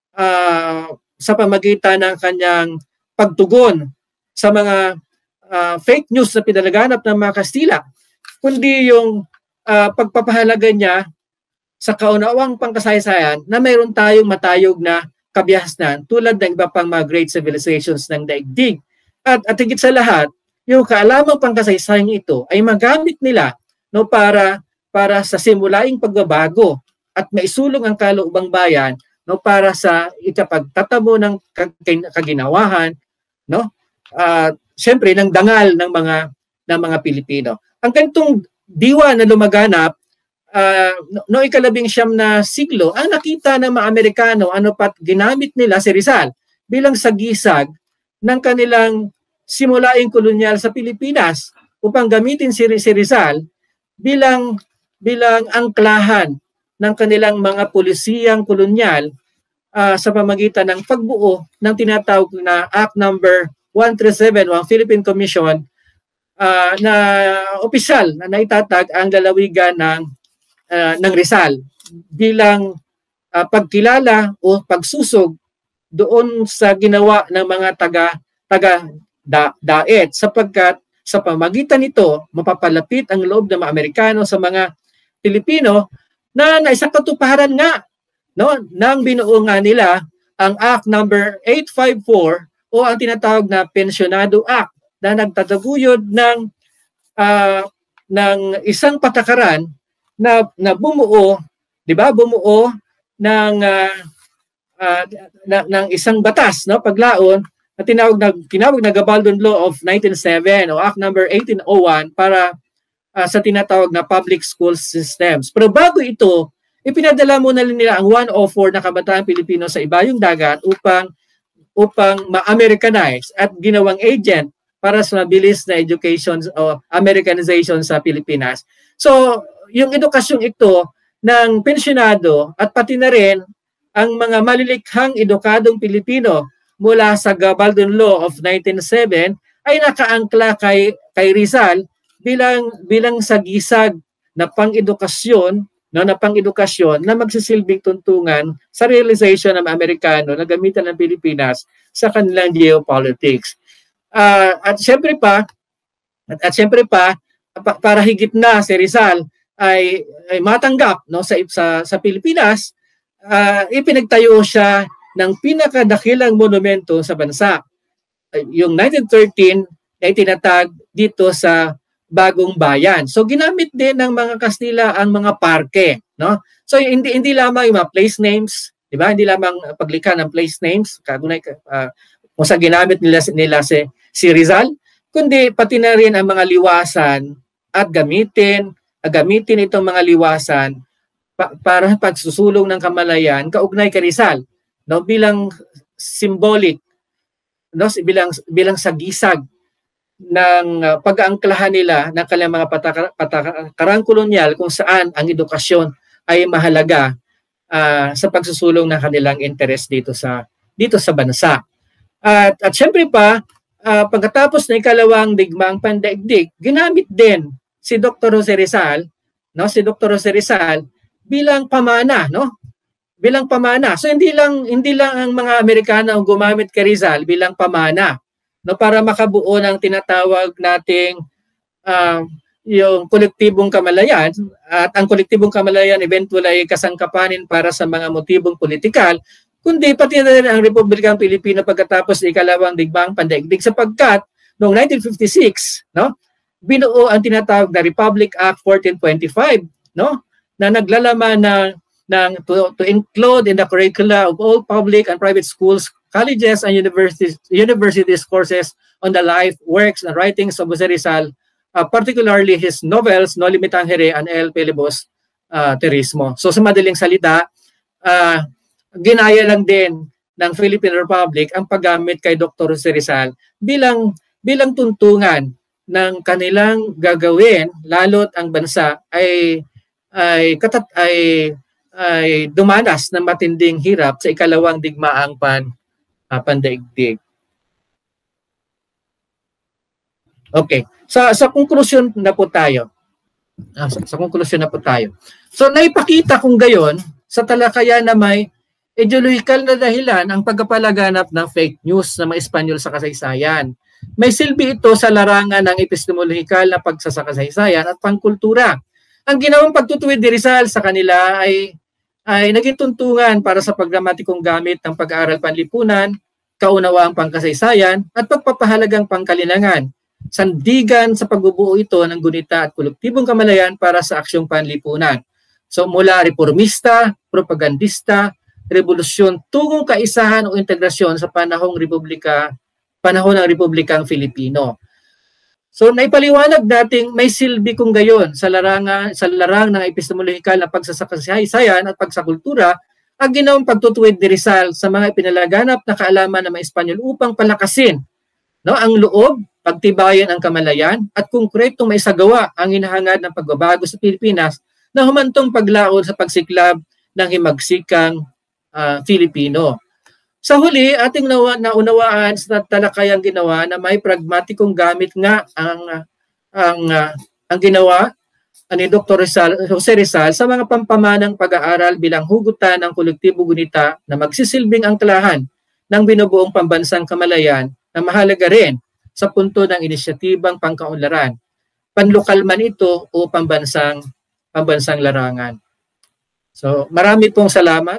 B: uh, sa pamagitan ng kanyang pagtugon sa mga uh, fake news na pinalaganap ng mga Kastila, kundi yung uh, pagpapahalaga niya sa kaunawang pangkasaysayan na mayroon tayong matayog na kabihasnan tulad ng iba pang mga great civilizations ng daigdig. At, at higit sa lahat, yung kaalamang pangkasaysayan ito ay magamit nila no, para, para sa simulaing pagbabago at maisulong ang kaloobang bayan no, para sa ikapagtatamo ng kaginawahan, no? Uh, siyempre ng dangal ng mga ng mga Pilipino. Ang ganitong diwa na lumaganap uh, no ikalabing siyam na siglo, ang nakita ng mga Amerikano ano pat ginamit nila si Rizal bilang sagisag ng kanilang simulaing kolonyal sa Pilipinas upang gamitin si, si Rizal bilang bilang angklahan ng kanilang mga pulisiyang kolonyal uh, sa pamagitan ng pagbuo ng tinatawag na Act number one thirty-seven, ang Philippine Commission uh, na opisyal na naitatag ang lalawigan ng uh, ng Rizal bilang uh, pagkilala o pagsusog doon sa ginawa ng mga taga taga da, daet sapagkat sa pamagitan nito mapapalapit ang loob ng mga Amerikano sa mga Pilipino na naisang katuparan nga no nang binuo nga nila ang Act number eight fifty-four o ang tinatawag na Pensionado Act na nagtataguyod ng uh, ng isang patakaran na na bumuo, 'di ba? Bumuo ng uh, uh, na, ng isang batas, no, paglaon na tinawag na tinawag na Gabaldon Law of nineteen oh seven o Act number eighteen oh one para uh, sa tinatawag na public school systems. Pero bago ito, ipinadala muna nila ang one oh four na kabataan Pilipino sa ibayong dagat upang upang ma-Americanize at ginawang agent para sa mabilis na education o Americanization sa Pilipinas. So, yung edukasyong ito ng pensyonado at pati na rin ang mga malilikhang edukadong Pilipino mula sa Gabaldon Law of nineteen oh seven ay nakaangkla kay, kay Rizal bilang, bilang sagisag na pang-edukasyon no, na pang-edukasyon na magsisilbing tuntungan sa realization ng Amerikano na gamitan ng Pilipinas sa kanilang geopolitics. Uh, at siyempre pa, at, at siyempre pa, pa, para higit na si Rizal ay, ay matanggap no, sa, sa, sa Pilipinas, uh, ipinagtayo siya ng pinakadakilang monumento sa bansa. Uh, yung nineteen thirteen na itinatag dito sa Bagong Bayan. So ginamit din ng mga Kastila ang mga parke, no? So hindi hindi lamang yung mga place names, 'di ba? Hindi lamang paglikha ng place names, kagunay uh, kung sa ginamit nila nila si, si Rizal, kundi pati na rin ang mga liwasan at gamitin, uh, gamitin itong mga liwasan pa, para pagsusulong ng kamalayan kaugnay kay Rizal, no? Bilang symbolic, no? Bilang bilang sagisag ng uh, pag-aangklahan nila ng kanilang mga pataka, patakarang kolonyal kung saan ang edukasyon ay mahalaga uh, sa pagsusulong ng kanilang interes dito sa dito sa bansa. At, at syempre pa, uh, pagkatapos ng ikalawang digmaang pandaigdig, ginamit din si Doctor Jose Rizal, no, si Doctor Jose Rizal bilang pamana, no? Bilang pamana. So hindi lang hindi lang ang mga Amerikano ang gumamit kay Rizal bilang pamana, no, para makabuo ng tinatawag nating uh, yung kolektibong kamalayan, at ang kolektibong kamalayan eventually ay kasangkapanin para sa mga motibong politikal, kundi pati na rin ang Republikang Pilipino pagkatapos ng ikalawang digmaang pandaigdig sapagkat noong nineteen fifty-six, no, binuo ang tinatawag na Republic Act fourteen twenty-five, no, na naglalaman ng ng to, to include in the curricula of all public and private schools, colleges and universities, universities courses on the life, works, and writings of Jose Rizal, uh, particularly his novels, No Limitang Here and El Pelibos uh, Terismo. So sa madaling salita, uh, ginaya lang din ng Philippine Republic ang paggamit kay Doctor Jose Rizal bilang, bilang tuntungan ng kanilang gagawin, lalo't ang bansa ay, ay, katat, ay, ay dumanas ng matinding hirap sa ikalawang digmaang pan Uh, pandaigdig. Okay. Sa sa konklusyon na po tayo. Ah, sa, sa konklusyon na po tayo. So naipakita kung gayon sa talakayan na may ideological na dahilan ang pagpapalaganap ng fake news na mga Espanyol sa kasaysayan. May silbi ito sa larangan ng epistemologikal na pagsasakasaysayan at pangkultura. Ang ginawang pagtutuwid ni Rizal sa kanila ay ay naging tuntungan para sa programatikong gamit ng pag-aaral panlipunan, kaunawaang pangkasaysayan at pagpapahalagang pangkalinlangan. Sandigan sa pagbubuo ito ng gunita at kolektibong kamalayan para sa aksyong panlipunan. So mula reformista, propagandista, revolusyon tungong kaisahan o integrasyon sa panahong Republika, panahon ng Republikang Filipino. So naipaliwanag nating may silbi kung gayon sa larangan sa larang ng epistemolohikal na pagsasakasaysayan at pagsakultura ang ginawang pagtutuwid ni Rizal sa mga ipinalaganap na kaalaman ng mga Espanyol upang palakasin no, ang loob, pagtibayan ang kamalayan at konkretong maisagawa ang hinahangad ng pagbabago sa Pilipinas na humantong paglaon sa pagsiklab ng himagsikang uh, Filipino. Sa huli, ating naunawaan sa talakayang ginawa na may pragmatikong gamit nga ang ang uh, ang ginawa ni Doctor Rizal, Jose Rizal sa mga pampamanang pag-aaral bilang hugutan ng kolektibo gunita na magsisilbing angklahan ng binubuong pambansang kamalayan na mahalaga rin sa punto ng inisyatibang pangkaunlaran. Panlokal man ito o pambansang pambansang larangan. So, marami pong salamat.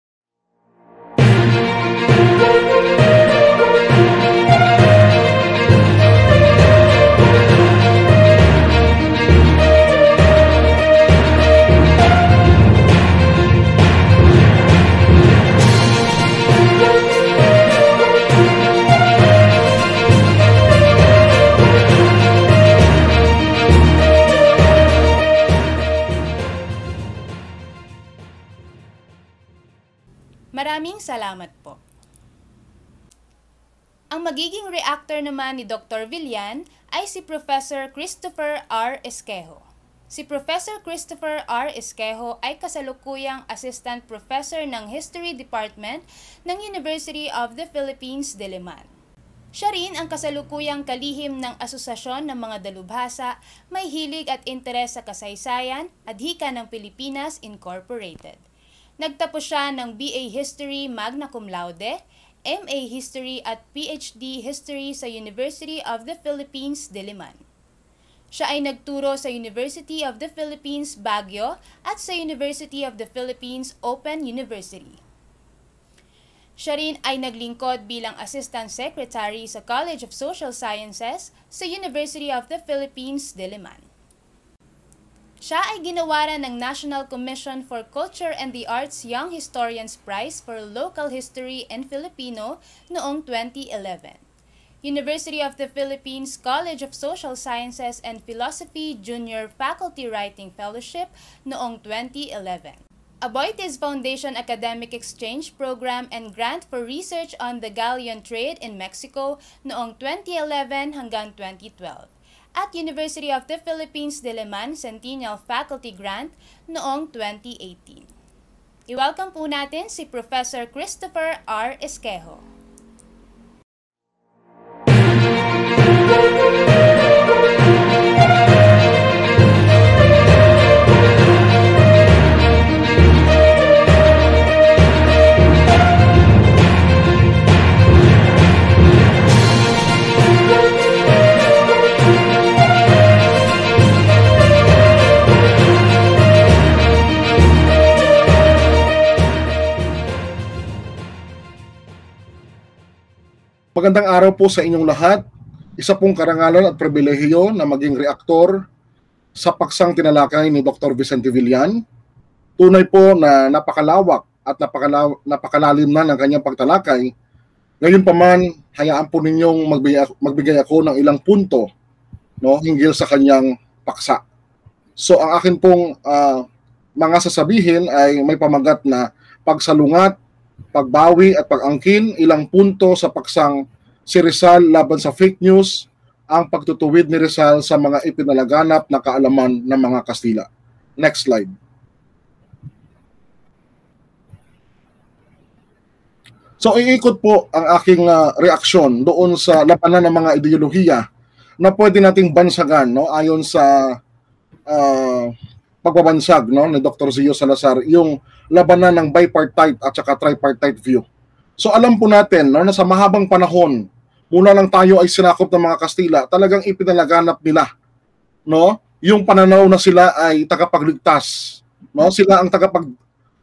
A: Maraming salamat po. Ang magiging reactor naman ni Doctor Villan ay si Professor Christopher R. Esquejo. Si Professor Christopher R. Esquejo ay kasalukuyang Assistant Professor ng History Department ng University of the Philippines, Diliman. Siya rin ang kasalukuyang kalihim ng Asosasyon ng mga Dalubhasa, may hilig at interes sa kasaysayan, adhika ng Pilipinas Incorporated. Nagtapos siya ng B A History Magna Cum Laude, M A History at P H D History sa University of the Philippines, Diliman. Siya ay nagturo sa University of the Philippines, Baguio at sa University of the Philippines, Open University. Siya rin ay naglingkod bilang Assistant Secretary sa College of Social Sciences sa University of the Philippines, Diliman. Siya ay ginawaran ng National Commission for Culture and the Arts Young Historians Prize for Local History and Filipino noong twenty eleven. University of the Philippines College of Social Sciences and Philosophy Junior Faculty Writing Fellowship noong twenty eleven. Aboitiz Foundation Academic Exchange Program and Grant for Research on the Galleon Trade in Mexico noong twenty eleven hanggang twenty twelve. At University of the Philippines, Diliman Centennial Faculty Grant noong twenty eighteen. I-welcome po natin si Professor Christopher R. Esquejo.
C: Magandang araw po sa inyong lahat. Isa pong karangalan at pribilehiyo na maging reaktor sa paksang tinalakay ni Doctor Vicente Villan. Tunay po na napakalawak at napakala, napakalalim na ng kanyang pagtalakay. Ngayon pa man, hayaan po ninyong magbigay, magbigay ako ng ilang punto no, hinggil sa kanyang paksa. So ang akin pong uh, mga sasabihin ay may pamagat na pagsalungat, pagbawi at pag-angkin, ilang punto sa paksang si Rizal laban sa fake news, ang pagtutuwid ni Rizal sa mga ipinalaganap na kaalaman ng mga Kastila. Next slide. So iikot po ang aking uh, reaksyon doon sa labanan ng mga ideolohiya na pwede nating bansagan no, ayon sa uh, pagbabansag no, ni Doctor Zio Salazar, yung labanan ng bipartite at saka tripartite view. So alam po natin no, na sa mahabang panahon, mula lang tayo ay sinakop ng mga Kastila, talagang ipinalaganap nila no, yung pananaw na sila ay tagapagligtas. No? Sila ang tagapag,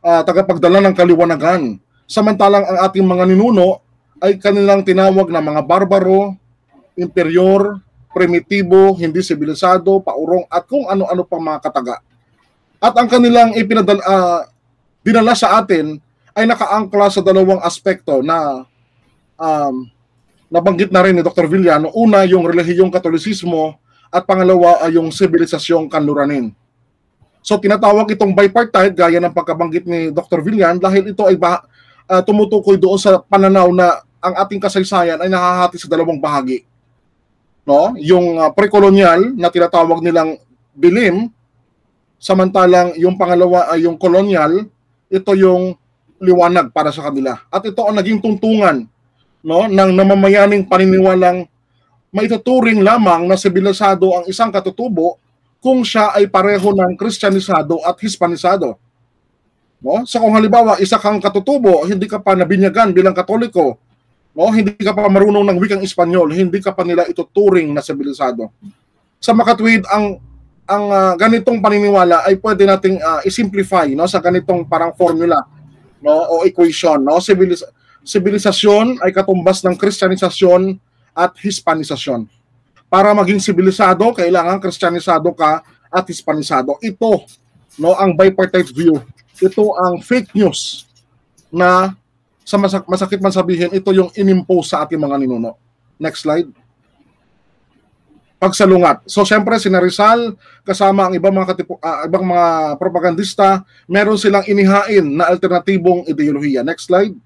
C: uh, tagapagdala ng kaliwanagan. Samantalang ang ating mga ninuno ay kanilang tinawag na mga barbaro, inferior, primitibo, hindi sibilisado, paurong, at kung ano-ano pang mga kataga. At ang kanilang ipinadala, uh, dinala sa atin ay nakaangkla sa dalawang aspekto na um, nabanggit na rin ni Doctor Villano. Una, yung relihiyong Katolisismo, at pangalawa ay yung sibilisasyong kanluranin. So tinatawag itong bipartite gaya ng pagkabanggit ni Doctor Villan dahil ito ay bah- uh, tumutukoy doon sa pananaw na ang ating kasaysayan ay nahahati sa dalawang bahagi. No? Yung uh, pre-colonial na tinatawag nilang bilim, samantalang yung pangalawa ay yung colonial, ito yung liwanag para sa kanila. At ito ang naging tuntungan, no, ng namamayaning paniniwalang maituturing lamang na sibilisado ang isang katutubo kung siya ay pareho ng Kristyanisado at Hispanisado. No? So kung halimbawa, isa kang katutubo, hindi ka pa nabinyagan bilang Katoliko, no? Hindi ka pa marunong ng wikang Espanyol, hindi ka pa nila ituturing na sibilisado. Sa makatwid, ang ang uh, ganitong paniniwala ay pwede nating uh, i-simplify, no, sa ganitong parang formula, no, o equation, no. Sibilis- sibilisasyon ay katumbas ng Kristyanisasyon at Hispanisasyon. Para maging sibilisado, kailangan Kristyanisado ka at Hispanisado. Ito, no, ang bipartite view. Ito ang fake news na sa masak- masakit man sabihin, ito yung inimpose sa ating mga ninuno. Next slide. Pagsalungat. So syempre si Rizal kasama ang ibang mga katipo, uh, ibang mga propagandista, meron silang inihain na alternatibong ideolohiya. Next slide.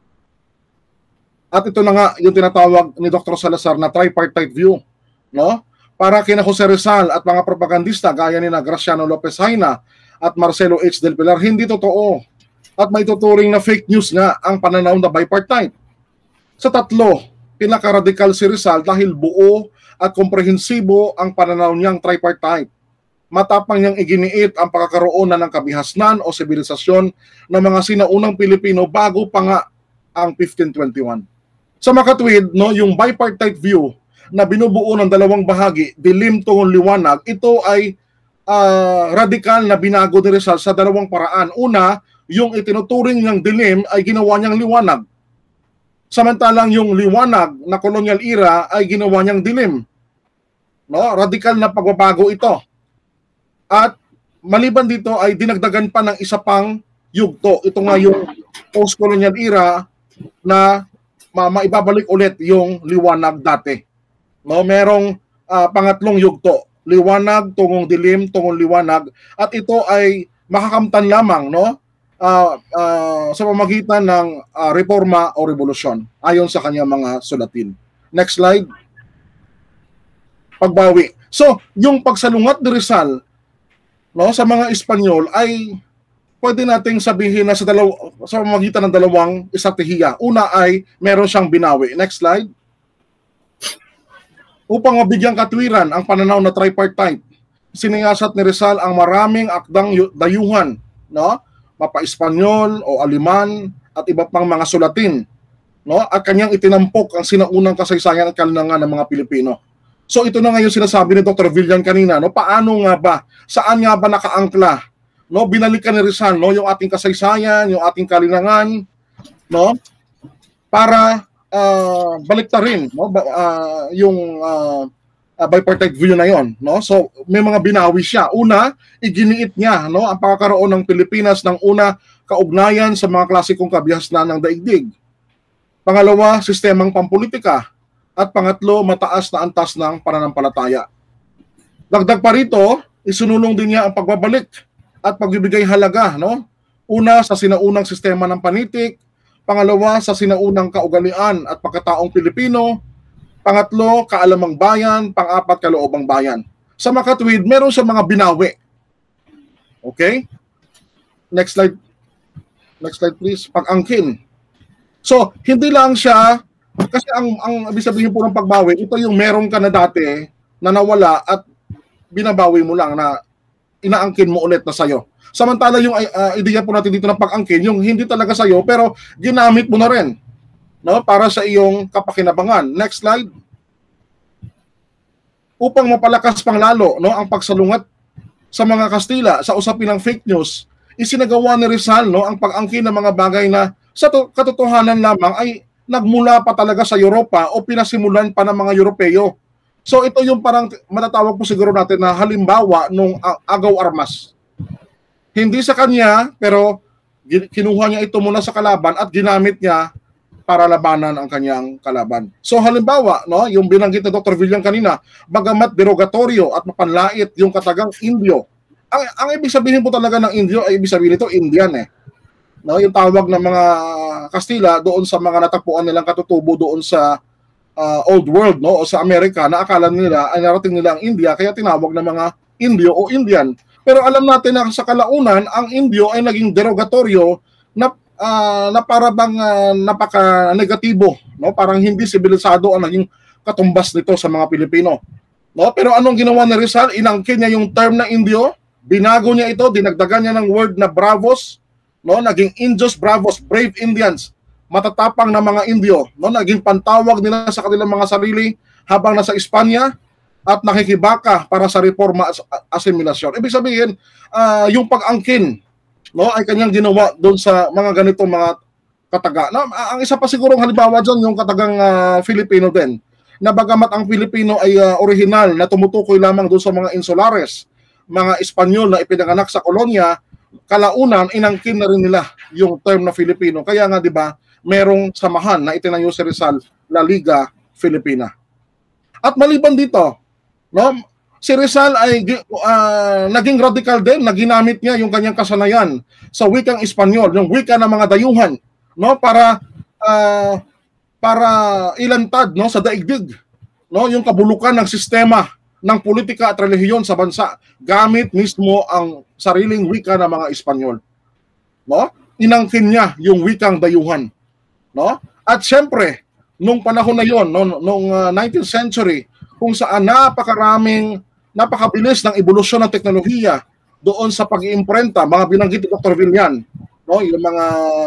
C: At ito na nga yung tinatawag ni Doctor Salazar na tripartite view, no? Para kina Jose Rizal at mga propagandista gaya ni na Graciano Lopez Haina at Marcelo H. Del Pilar, hindi totoo. At may tuturing na fake news nga ang pananaw na bipartite. Sa tatlo, pinaka-radical si Rizal dahil buo at komprehensibo ang pananaw niyang tripartite. Matapang niyang iginiit ang pagkakaroon na ng kabihasnan o sibilisasyon ng mga sinaunang Pilipino bago pa nga ang fifteen twenty-one. Sa makatwid, no, yung bipartite view na binubuo ng dalawang bahagi, dilim tungon liwanag, ito ay uh, radikal na binago ni Rizal sa dalawang paraan. Una, yung itinuturing niyang dilim ay ginawa niyang liwanag. Samantalang yung liwanag na colonial era ay ginawa niyang dilim. No, radikal na pagbabago ito. At maliban dito ay dinagdagan pa ng isa pang yugto. Ito nga yung post-colonial era na ma- maibabalik ulit yung liwanag dati. No, merong uh, pangatlong yugto, liwanag tungong dilim, tungong liwanag, at ito ay makakamtan lamang, no, uh, uh, sa pamamagitan ng uh, reforma o revolusyon ayon sa kanyang mga sulatin. Next slide. Pagbawi. So, yung pagsalungat ni Rizal, no, sa mga Espanyol ay pwede nating sabihin na sa dalaw sa pamamagitan ng dalawang estratehiya. Una ay meron siyang binawi. Next slide. Upang mabigyang katwiran ang pananaw na tripartite, siniyasat ni Rizal ang maraming akdang dayuhan, no? Mapa-Espanyol o Aleman at iba pang mga sulatin, no? At kanyang itinampok ang sinaunang kasaysayan at kalinangan ng mga Pilipino. So ito na ngayon sinasabi ni Doctor Villan kanina, no? Paano nga ba? Saan nga ba nakaangkla? No, binalikan ni Rizal, no, yung ating kasaysayan, yung ating kalinangan, no? Para uh, baliktarin, no, uh, yung uh, uh, bipartite view na yon, no? So may mga binawi siya. Una, iginiit niya, no, ang pagkakaroon ng Pilipinas ng una kaugnayan sa mga klasikong kabihasnan ng daigdig. Pangalawa, sistemang pampolitika. At pangatlo, mataas na antas ng pananampalataya. Dagdag pa rito, isunulong din niya ang pagbabalik at pagbibigay halaga, no? Una, sa sinaunang sistema ng panitik. Pangalawa, sa sinaunang kaugalian at pagkataong Pilipino. Pangatlo, kaalamang bayan. Pang-apat, kaloobang bayan. Sa makatwid, meron siya mga binawi. Okay? Next slide. Next slide please. Pag-angkin. So, hindi lang siya, kasi ang, ang ibig sabihin po ng pagbawi, ito yung meron ka na dati na nawala at binabawi mo lang na inaangkin mo ulit na sa'yo. Samantala yung uh, ideya po natin dito ng pag-angkin, yung hindi talaga sa'yo, pero ginamit mo na rin, no, para sa iyong kapakinabangan. Next slide. Upang mapalakas pang lalo, no, ang pagsalungat sa mga Kastila sa usapin ng fake news, isinagawa ni Rizal, no, ang pag-angkin ng mga bagay na sa to- katotohanan lamang ay nagmula pa talaga sa Europa o pinasimulan pa ng mga Europeo. So ito yung parang matatawag po siguro natin na halimbawa nung uh, agaw armas. Hindi sa kanya, pero kinuha niya ito muna sa kalaban at ginamit niya para labanan ang kanyang kalaban. So halimbawa, no, yung binanggit ni Doctor Villan kanina, bagamat derogatorio at mapanlait yung katagang Indio, ang, ang ibig sabihin po talaga ng Indio ay ibig sabihin ito Indian eh. No, yung tawag ng mga Kastila doon sa mga natagpuan nilang katutubo doon sa uh, Old World, no, o sa Amerika, na akala nila ay narating nila ang India kaya tinawag ng mga Indio o Indian. Pero alam natin na sa kalaunan ang Indio ay naging derogatorio na uh, na para bang uh, napaka-negatibo, no, parang hindi sibilisado ang naging katumbas nito sa mga Pilipino. No, pero anong ginawa ni Rizal? Inangkin niya yung term na Indio. Binago niya ito, dinagdagan niya ng word na bravos, no, naging Indios bravos, brave Indians, matatapang na mga Indio, no, naging pantawag nila sa kanilang mga sarili habang nasa Espanya at nakikibaka para sa reforma at asimilasyon. Ibig sabihin, uh, yung pag-angkin, no, ay kanyang ginawa doon sa mga ganitong mga kataga. No, ang isa pa sigurong halimbawa dyan, yung katagang uh, Filipino din, na bagamat ang Filipino ay uh, original na tumutukoy lamang doon sa mga insulares, mga Espanyol na ipinanganak sa kolonya, kalaunan inangkin na rin nila yung term na Filipino. Kaya nga 'di ba, merong samahan na itinayo si Rizal, La Liga Filipina. At maliban dito, no, si Rizal ay uh, naging radical din, na ginamit niya yung kanyang kasanayan sa wikang Espanyol, yung wika ng mga dayuhan, no, para uh, para ilantad, no, sa daigdig, no, yung kabulukan ng sistema ng politika at relihiyon sa bansa gamit mismo ang sariling wika ng mga Espanyol. No? Inangkin niya yung wikang dayuhan. No? At siyempre, nung panahon na yon, no, nung uh, nineteenth century, kung saan napakaraming, napakabilis ng ebolusyon ng teknolohiya doon sa pag-iimprenta, mga binanggit ni Doctor Villan, no, yung mga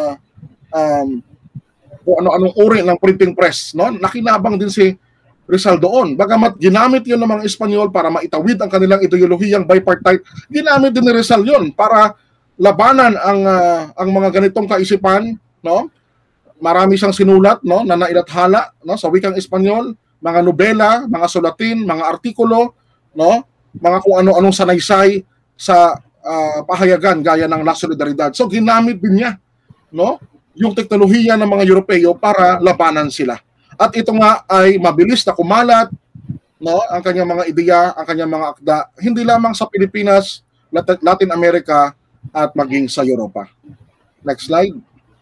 C: um, kung ano-anong uri ng printing press, no, nakinabang din si Rizal doon. Bagamat ginamit yun ng mga Espanyol para maitawid ang kanilang ideolohiyang bipartite, ginamit din ni Rizal yun para labanan ang uh, ang mga ganitong kaisipan, no? Marami siyang sinulat, no, na nailathala, no, sa wikang Espanyol, mga nobela, mga sulatin, mga artikulo, no, mga kung ano-anong sanaysay sa uh, pahayagan gaya ng La Solidaridad. So ginamit din niya, no, yung teknolohiya ng mga Europeo para labanan sila. At ito nga ay mabilis na kumalat, no, ang kanyang mga ideya, ang kanyang mga akda, hindi lamang sa Pilipinas, Latin America, at maging sa Europa. Next slide.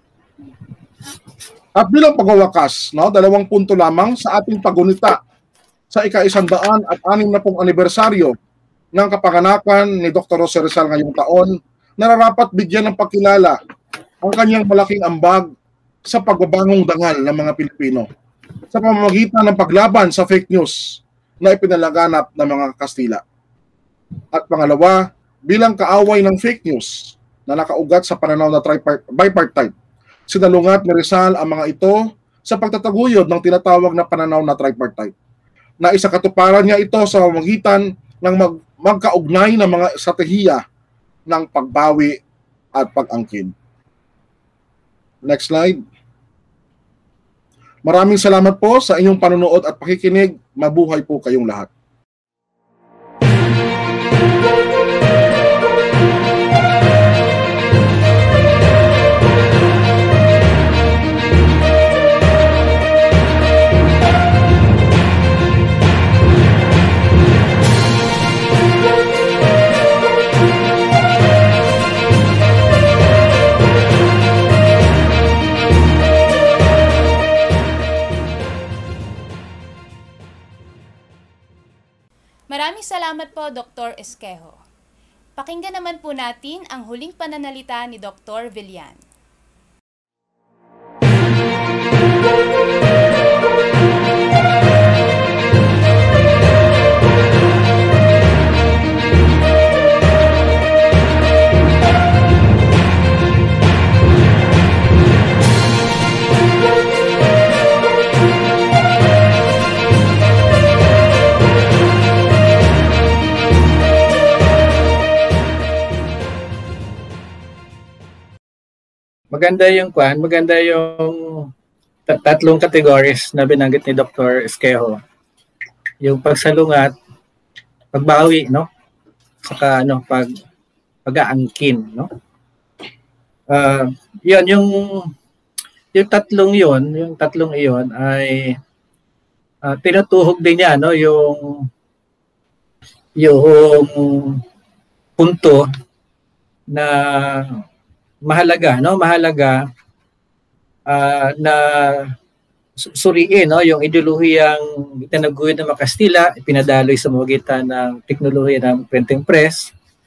C: At bilang pagwawakas, no, dalawang punto lamang sa ating pagunita sa ika-isandaan at anim na pong anibersaryo ng kapanganakan ni Doctor Jose Rizal ngayong taon, nararapat bigyan ng pagkilala ang kanyang malaking ambag sa pagbabangong dangal ng mga Pilipino sa pamamagitan ng paglaban sa fake news na ipinalaganap ng mga Kastila. At pangalawa, bilang kaaway ng fake news na nakaugat sa pananaw na bipartite, sinalungat ni Rizal ang mga ito sa pagtataguyod ng tinatawag na pananaw na tripartite. Na isa katuparan niya ito sa pamamagitan ng mag magkaugnay na mga estratehiya ng pagbawi at pag-angkin. Next slide. Maraming salamat po sa inyong panonood at pakikinig. Mabuhay po kayong lahat.
A: Maraming salamat po, Doctor Esquejo. Pakinggan naman po natin ang huling pananalita ni Doctor Villan.
B: maganda yung kwan, maganda yung tatlong categories na binanggit ni Doctor Esquejo. Yung pagsalungat, pagbawi, no? Saka ano, pag pag-aangkin, no? Uh, yun, yung yung tatlong yun, yung tatlong iyon ay uh, tinutuhog din niya, no? Yung yung punto na mahalaga, no? Mahalaga uh, na suriin, no, yung ideolohiyang itinaguyod ng mga Kastila, ipinadaloy sa magitan ng teknolohiya ng printing press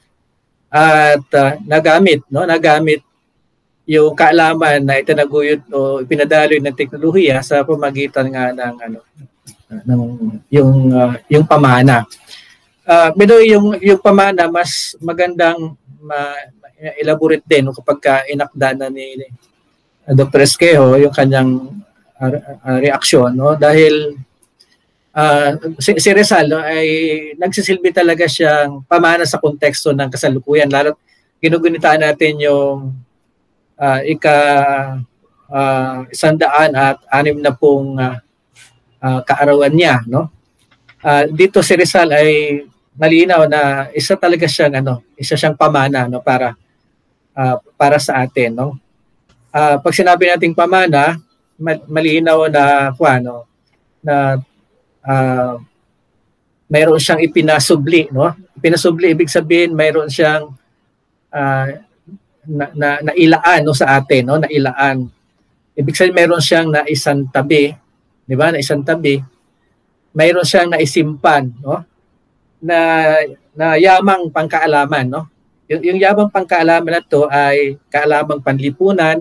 B: at uh, nagamit, no, nagamit yung kaalaman na itinaguyod o ipinadaloy ng teknolohiya sa pamagitan nga ng ano ng yung uh, yung pamana. Uh, pero yung yung pamana mas magandang ma-elaborate din kapag ka inakda na ni Doctor Esquejo yung kanyang uh, uh, reaksyon, no, dahil uh, si, si Rizal, no, ay nagsisilbi talaga siyang pamana sa konteksto ng kasalukuyan, lalo ginugunitaan natin yung uh, ika uh, isandaan at anim na pong uh, uh, kaarawan niya, no. Uh, dito si Rizal ay malinaw na isa talaga siyang ano, isa siyang pamana, no, para uh, para sa atin, no. Uh, pag sinabi nating pamana, malinaw na kuano na uh, mayroon siyang ipinasubli, no? Ipinasubli ibig sabihin mayroon siyang uh, na, na nailaan, no, sa atin, no, nailaan. Ibig sabihin mayroon siyang naisantabi, di ba? Naisantabi. Mayroon siyang naisimpan, no? Na na yamang pangkaalaman, no? Yung, yung yamang pangkaalaman na to ay kaalamang panlipunan,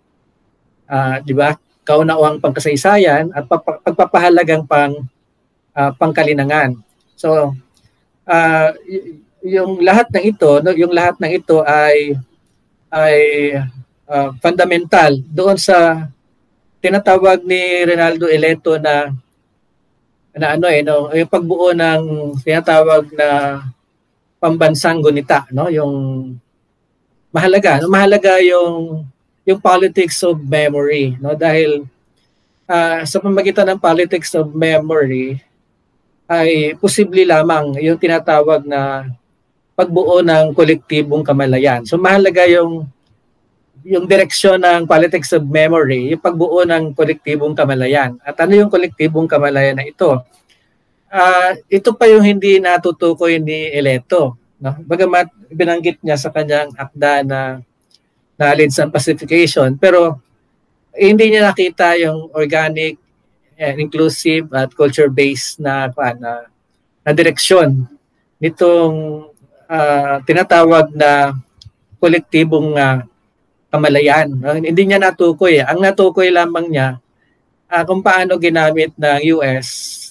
B: Uh, di ba? Kaunawang pangkasaysayan at pagpapahalagang pang uh, pangkalinangan. So, uh, y- yung lahat ng ito, no, yung lahat ng ito ay ay uh, fundamental doon sa tinatawag ni Rinaldo Eleto na na ano eh, no, yung pagbuo ng tinatawag na pambansang gunita, no, yung mahalaga, no, mahalaga yung yung politics of memory, no, dahil uh, sa pamamagitan ng politics of memory ay posible lamang yung tinatawag na pagbuo ng kolektibong kamalayan. So mahalaga yung yung direksyon ng politics of memory, yung pagbuo ng kolektibong kamalayan. At ano yung kolektibong kamalayan na ito? Uh, ito pa yung hindi natutukoy ni Eleto, no? Bagamat binanggit niya sa kanyang akda na knowledge and pacification, pero eh, hindi niya nakita yung organic, and inclusive at culture-based na, na, na direksyon nitong uh, tinatawag na kolektibong uh, kamalayan. Uh, hindi niya natukoy. Ang natukoy lamang niya uh, kung paano ginamit ng U S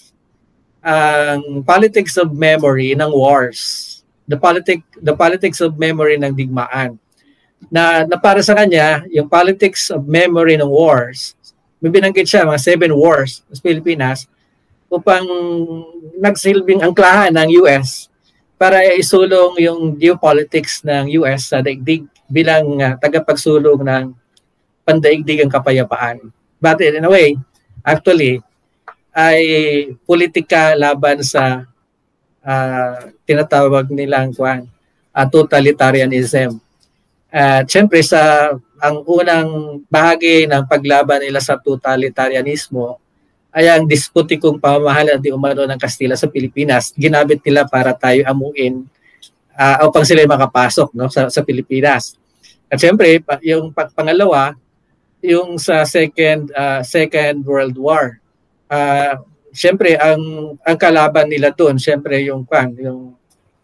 B: ang politics of memory ng wars, the politic the politics of memory ng digmaan. Na, na para sa kanya, yung politics of memory ng wars, may binanggit siya, mga seven wars sa Pilipinas, upang nagsilbing angklahan ng U S para isulong yung geopolitics ng U S sa daigdig bilang uh, tagapagsulong ng pandaigdigang kapayapaan. But in a way, actually, ay politika laban sa uh, tinatawag nilang kwan, uh, totalitarianism. At uh, siyempre sa ang unang bahagi ng paglaban nila sa totalitarianismo ay ang disputikong pamamahala di umano ng Kastila sa Pilipinas. Ginamit nila para tayo amuin uh, upang sila makapasok, no, sa, sa Pilipinas. At siyempre yung pangalawa, yung sa second uh, second World War. Uh, siyempre ang ang kalaban nila doon, siyempre yung kan, yung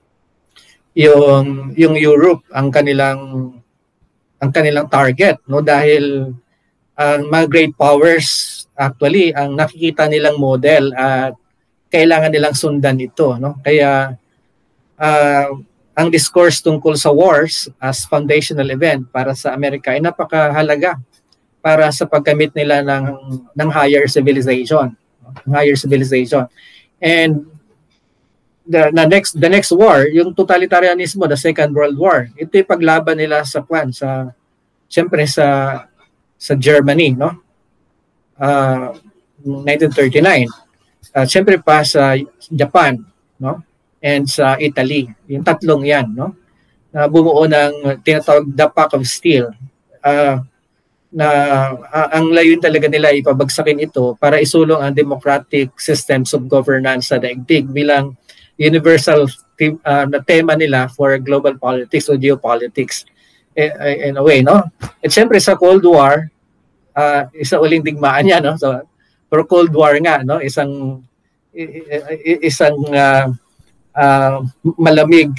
B: yung yung Europe ang kanilang ang kanilang target, no, dahil ang uh, mga great powers actually ang nakikita nilang model at kailangan nilang sundan ito, no. Kaya uh, ang discourse tungkol sa wars as foundational event para sa Amerika ay napakahalaga para sa pagkamit nila ng ng higher civilization, no? higher civilization. And the, the next the next war, yung totalitarianismo, the Second World War, ito yung paglaban nila sa kwan, sa siyempre sa sa Germany, no? Uh, nineteen thirty-nine. Uh, Siyempre pa sa Japan, no? And sa Italy. Yung tatlong yan, no? Na bumuo ng tinatawag the Pact of Steel. Uh, na uh, ang layunin talaga nila ipabagsakin ito para isulong ang democratic systems of governance sa daigdig bilang universal uh, na tema nila for global politics o geopolitics in a way, no? At siyempre sa Cold War, uh, isa uling digmaan yan, no? So, for Cold War nga, no? Isang isang uh, uh, malamig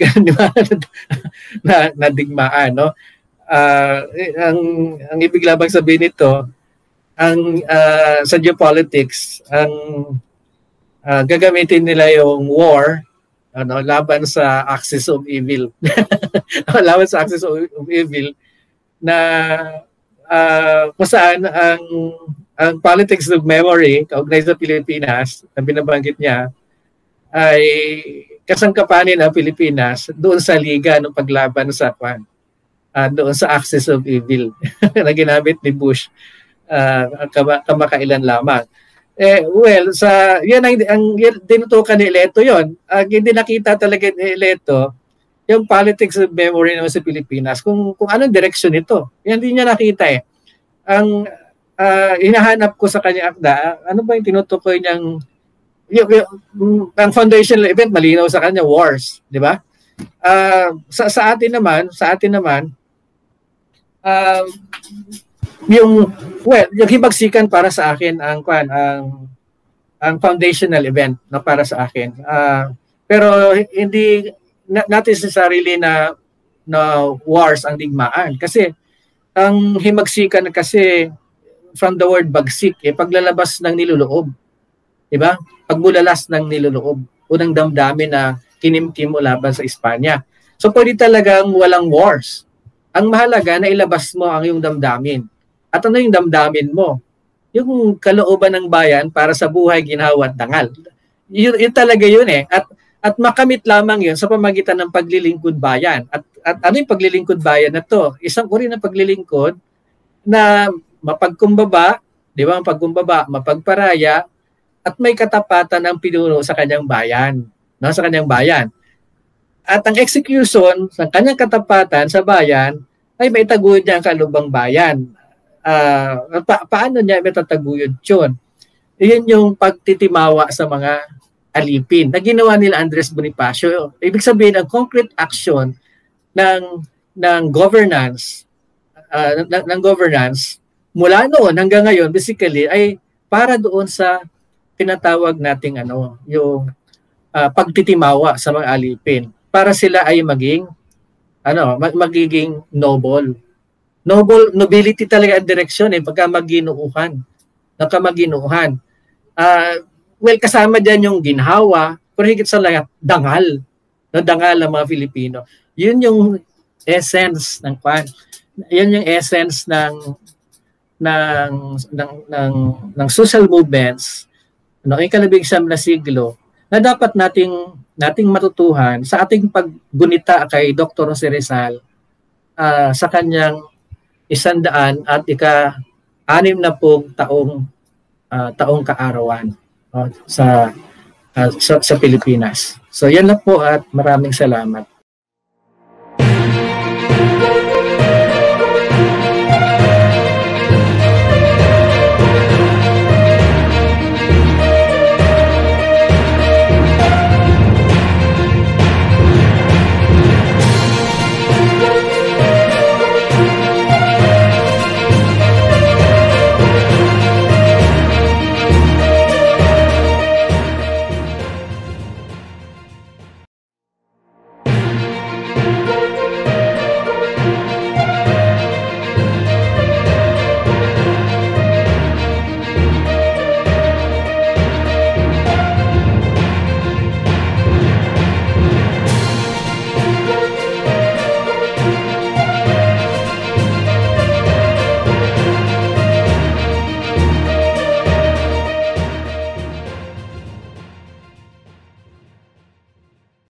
B: na, na digmaan, no? Uh, ang ang ibig labang sabihin nito, ang uh, sa geopolitics, ang uh, gagamitin nila yung war ano laban sa axis of evil. Laban sa axis of, of evil na uh, kung saan ang ang politics of memory kaugnay sa Pilipinas, na binabanggit niya, ay kasangkapanin ang Pilipinas doon sa liga ng paglaban sa kwan. Uh, doon sa axis of evil na ginamit ni Bush uh, kama, kamakailan lamang. Eh, well, sa, yan ang, ang tinutukan ni Leto yun. Uh, hindi nakita talaga ni Leto yung politics of memory naman sa Pilipinas, kung, kung anong direksyon ito. Yan din niya nakita eh. Ang uh, hinahanap ko sa kanya akda, ano ba yung tinutukoy niyang, yung, yung, ang foundational event, malinaw sa kanya, wars, di ba? Uh, sa, sa atin naman, sa atin naman, Uh, yung well yung hibagsikan para sa akin ang kwan ang ang foundational event na para sa akin uh, pero hindi not necessarily na na wars ang digmaan kasi ang himagsikan kasi from the word bagsik eh paglalabas ng niloloob, di ba? Pagbulalas ng niloloob, unang damdamin na kinimkim mo laban sa Espanya. So pwede talagang walang wars. Ang mahalaga na ilabas mo ang iyong damdamin. At ano yung damdamin mo? Yung kalooban ng bayan para sa buhay, ginhawa at dangal. Yun, yun talaga yun eh. At, at makamit lamang yun sa pamagitan ng paglilingkod bayan. At, at ano yung paglilingkod bayan na to? Isang uri ng paglilingkod na mapagkumbaba, di ba? Mapagkumbaba, mapagparaya, at may katapatan ng pinuno sa kanyang bayan. No? Sa kanyang bayan. At ang execution sa kanyang katapatan sa bayan ay may taguyod niya ang kalubang bayan. Uh, pa paano niya may tataguyod yun? Iyan yung pagtitimawa sa mga alipin na ginawa nila Andres Bonifacio. Ibig sabihin, ang concrete action ng, ng governance, uh, ng, ng governance mula noon hanggang ngayon, basically, ay para doon sa tinatawag nating ano, yung uh, pagtitimawa sa mga alipin. Para sila ay maging ano, magiging noble. Noble, nobility talaga ang direksyon eh, pagka maginuuhan. Nagkamaginuuhan. Uh, well, kasama dyan yung ginhawa, pero higit sa lahat, dangal. No, dangal ng mga Filipino. Yun yung essence ng kwan. Yun yung essence ng ng ng ng, ng social movements no, ikalabing siyam na siglo na dapat nating nating matutuhan sa ating paggunita kay Doctor Jose Rizal uh, sa kanyang isandaan at ika-anim na pong taong uh, taong kaarawan uh, sa, uh, sa sa Pilipinas. So yan lang po at maraming salamat.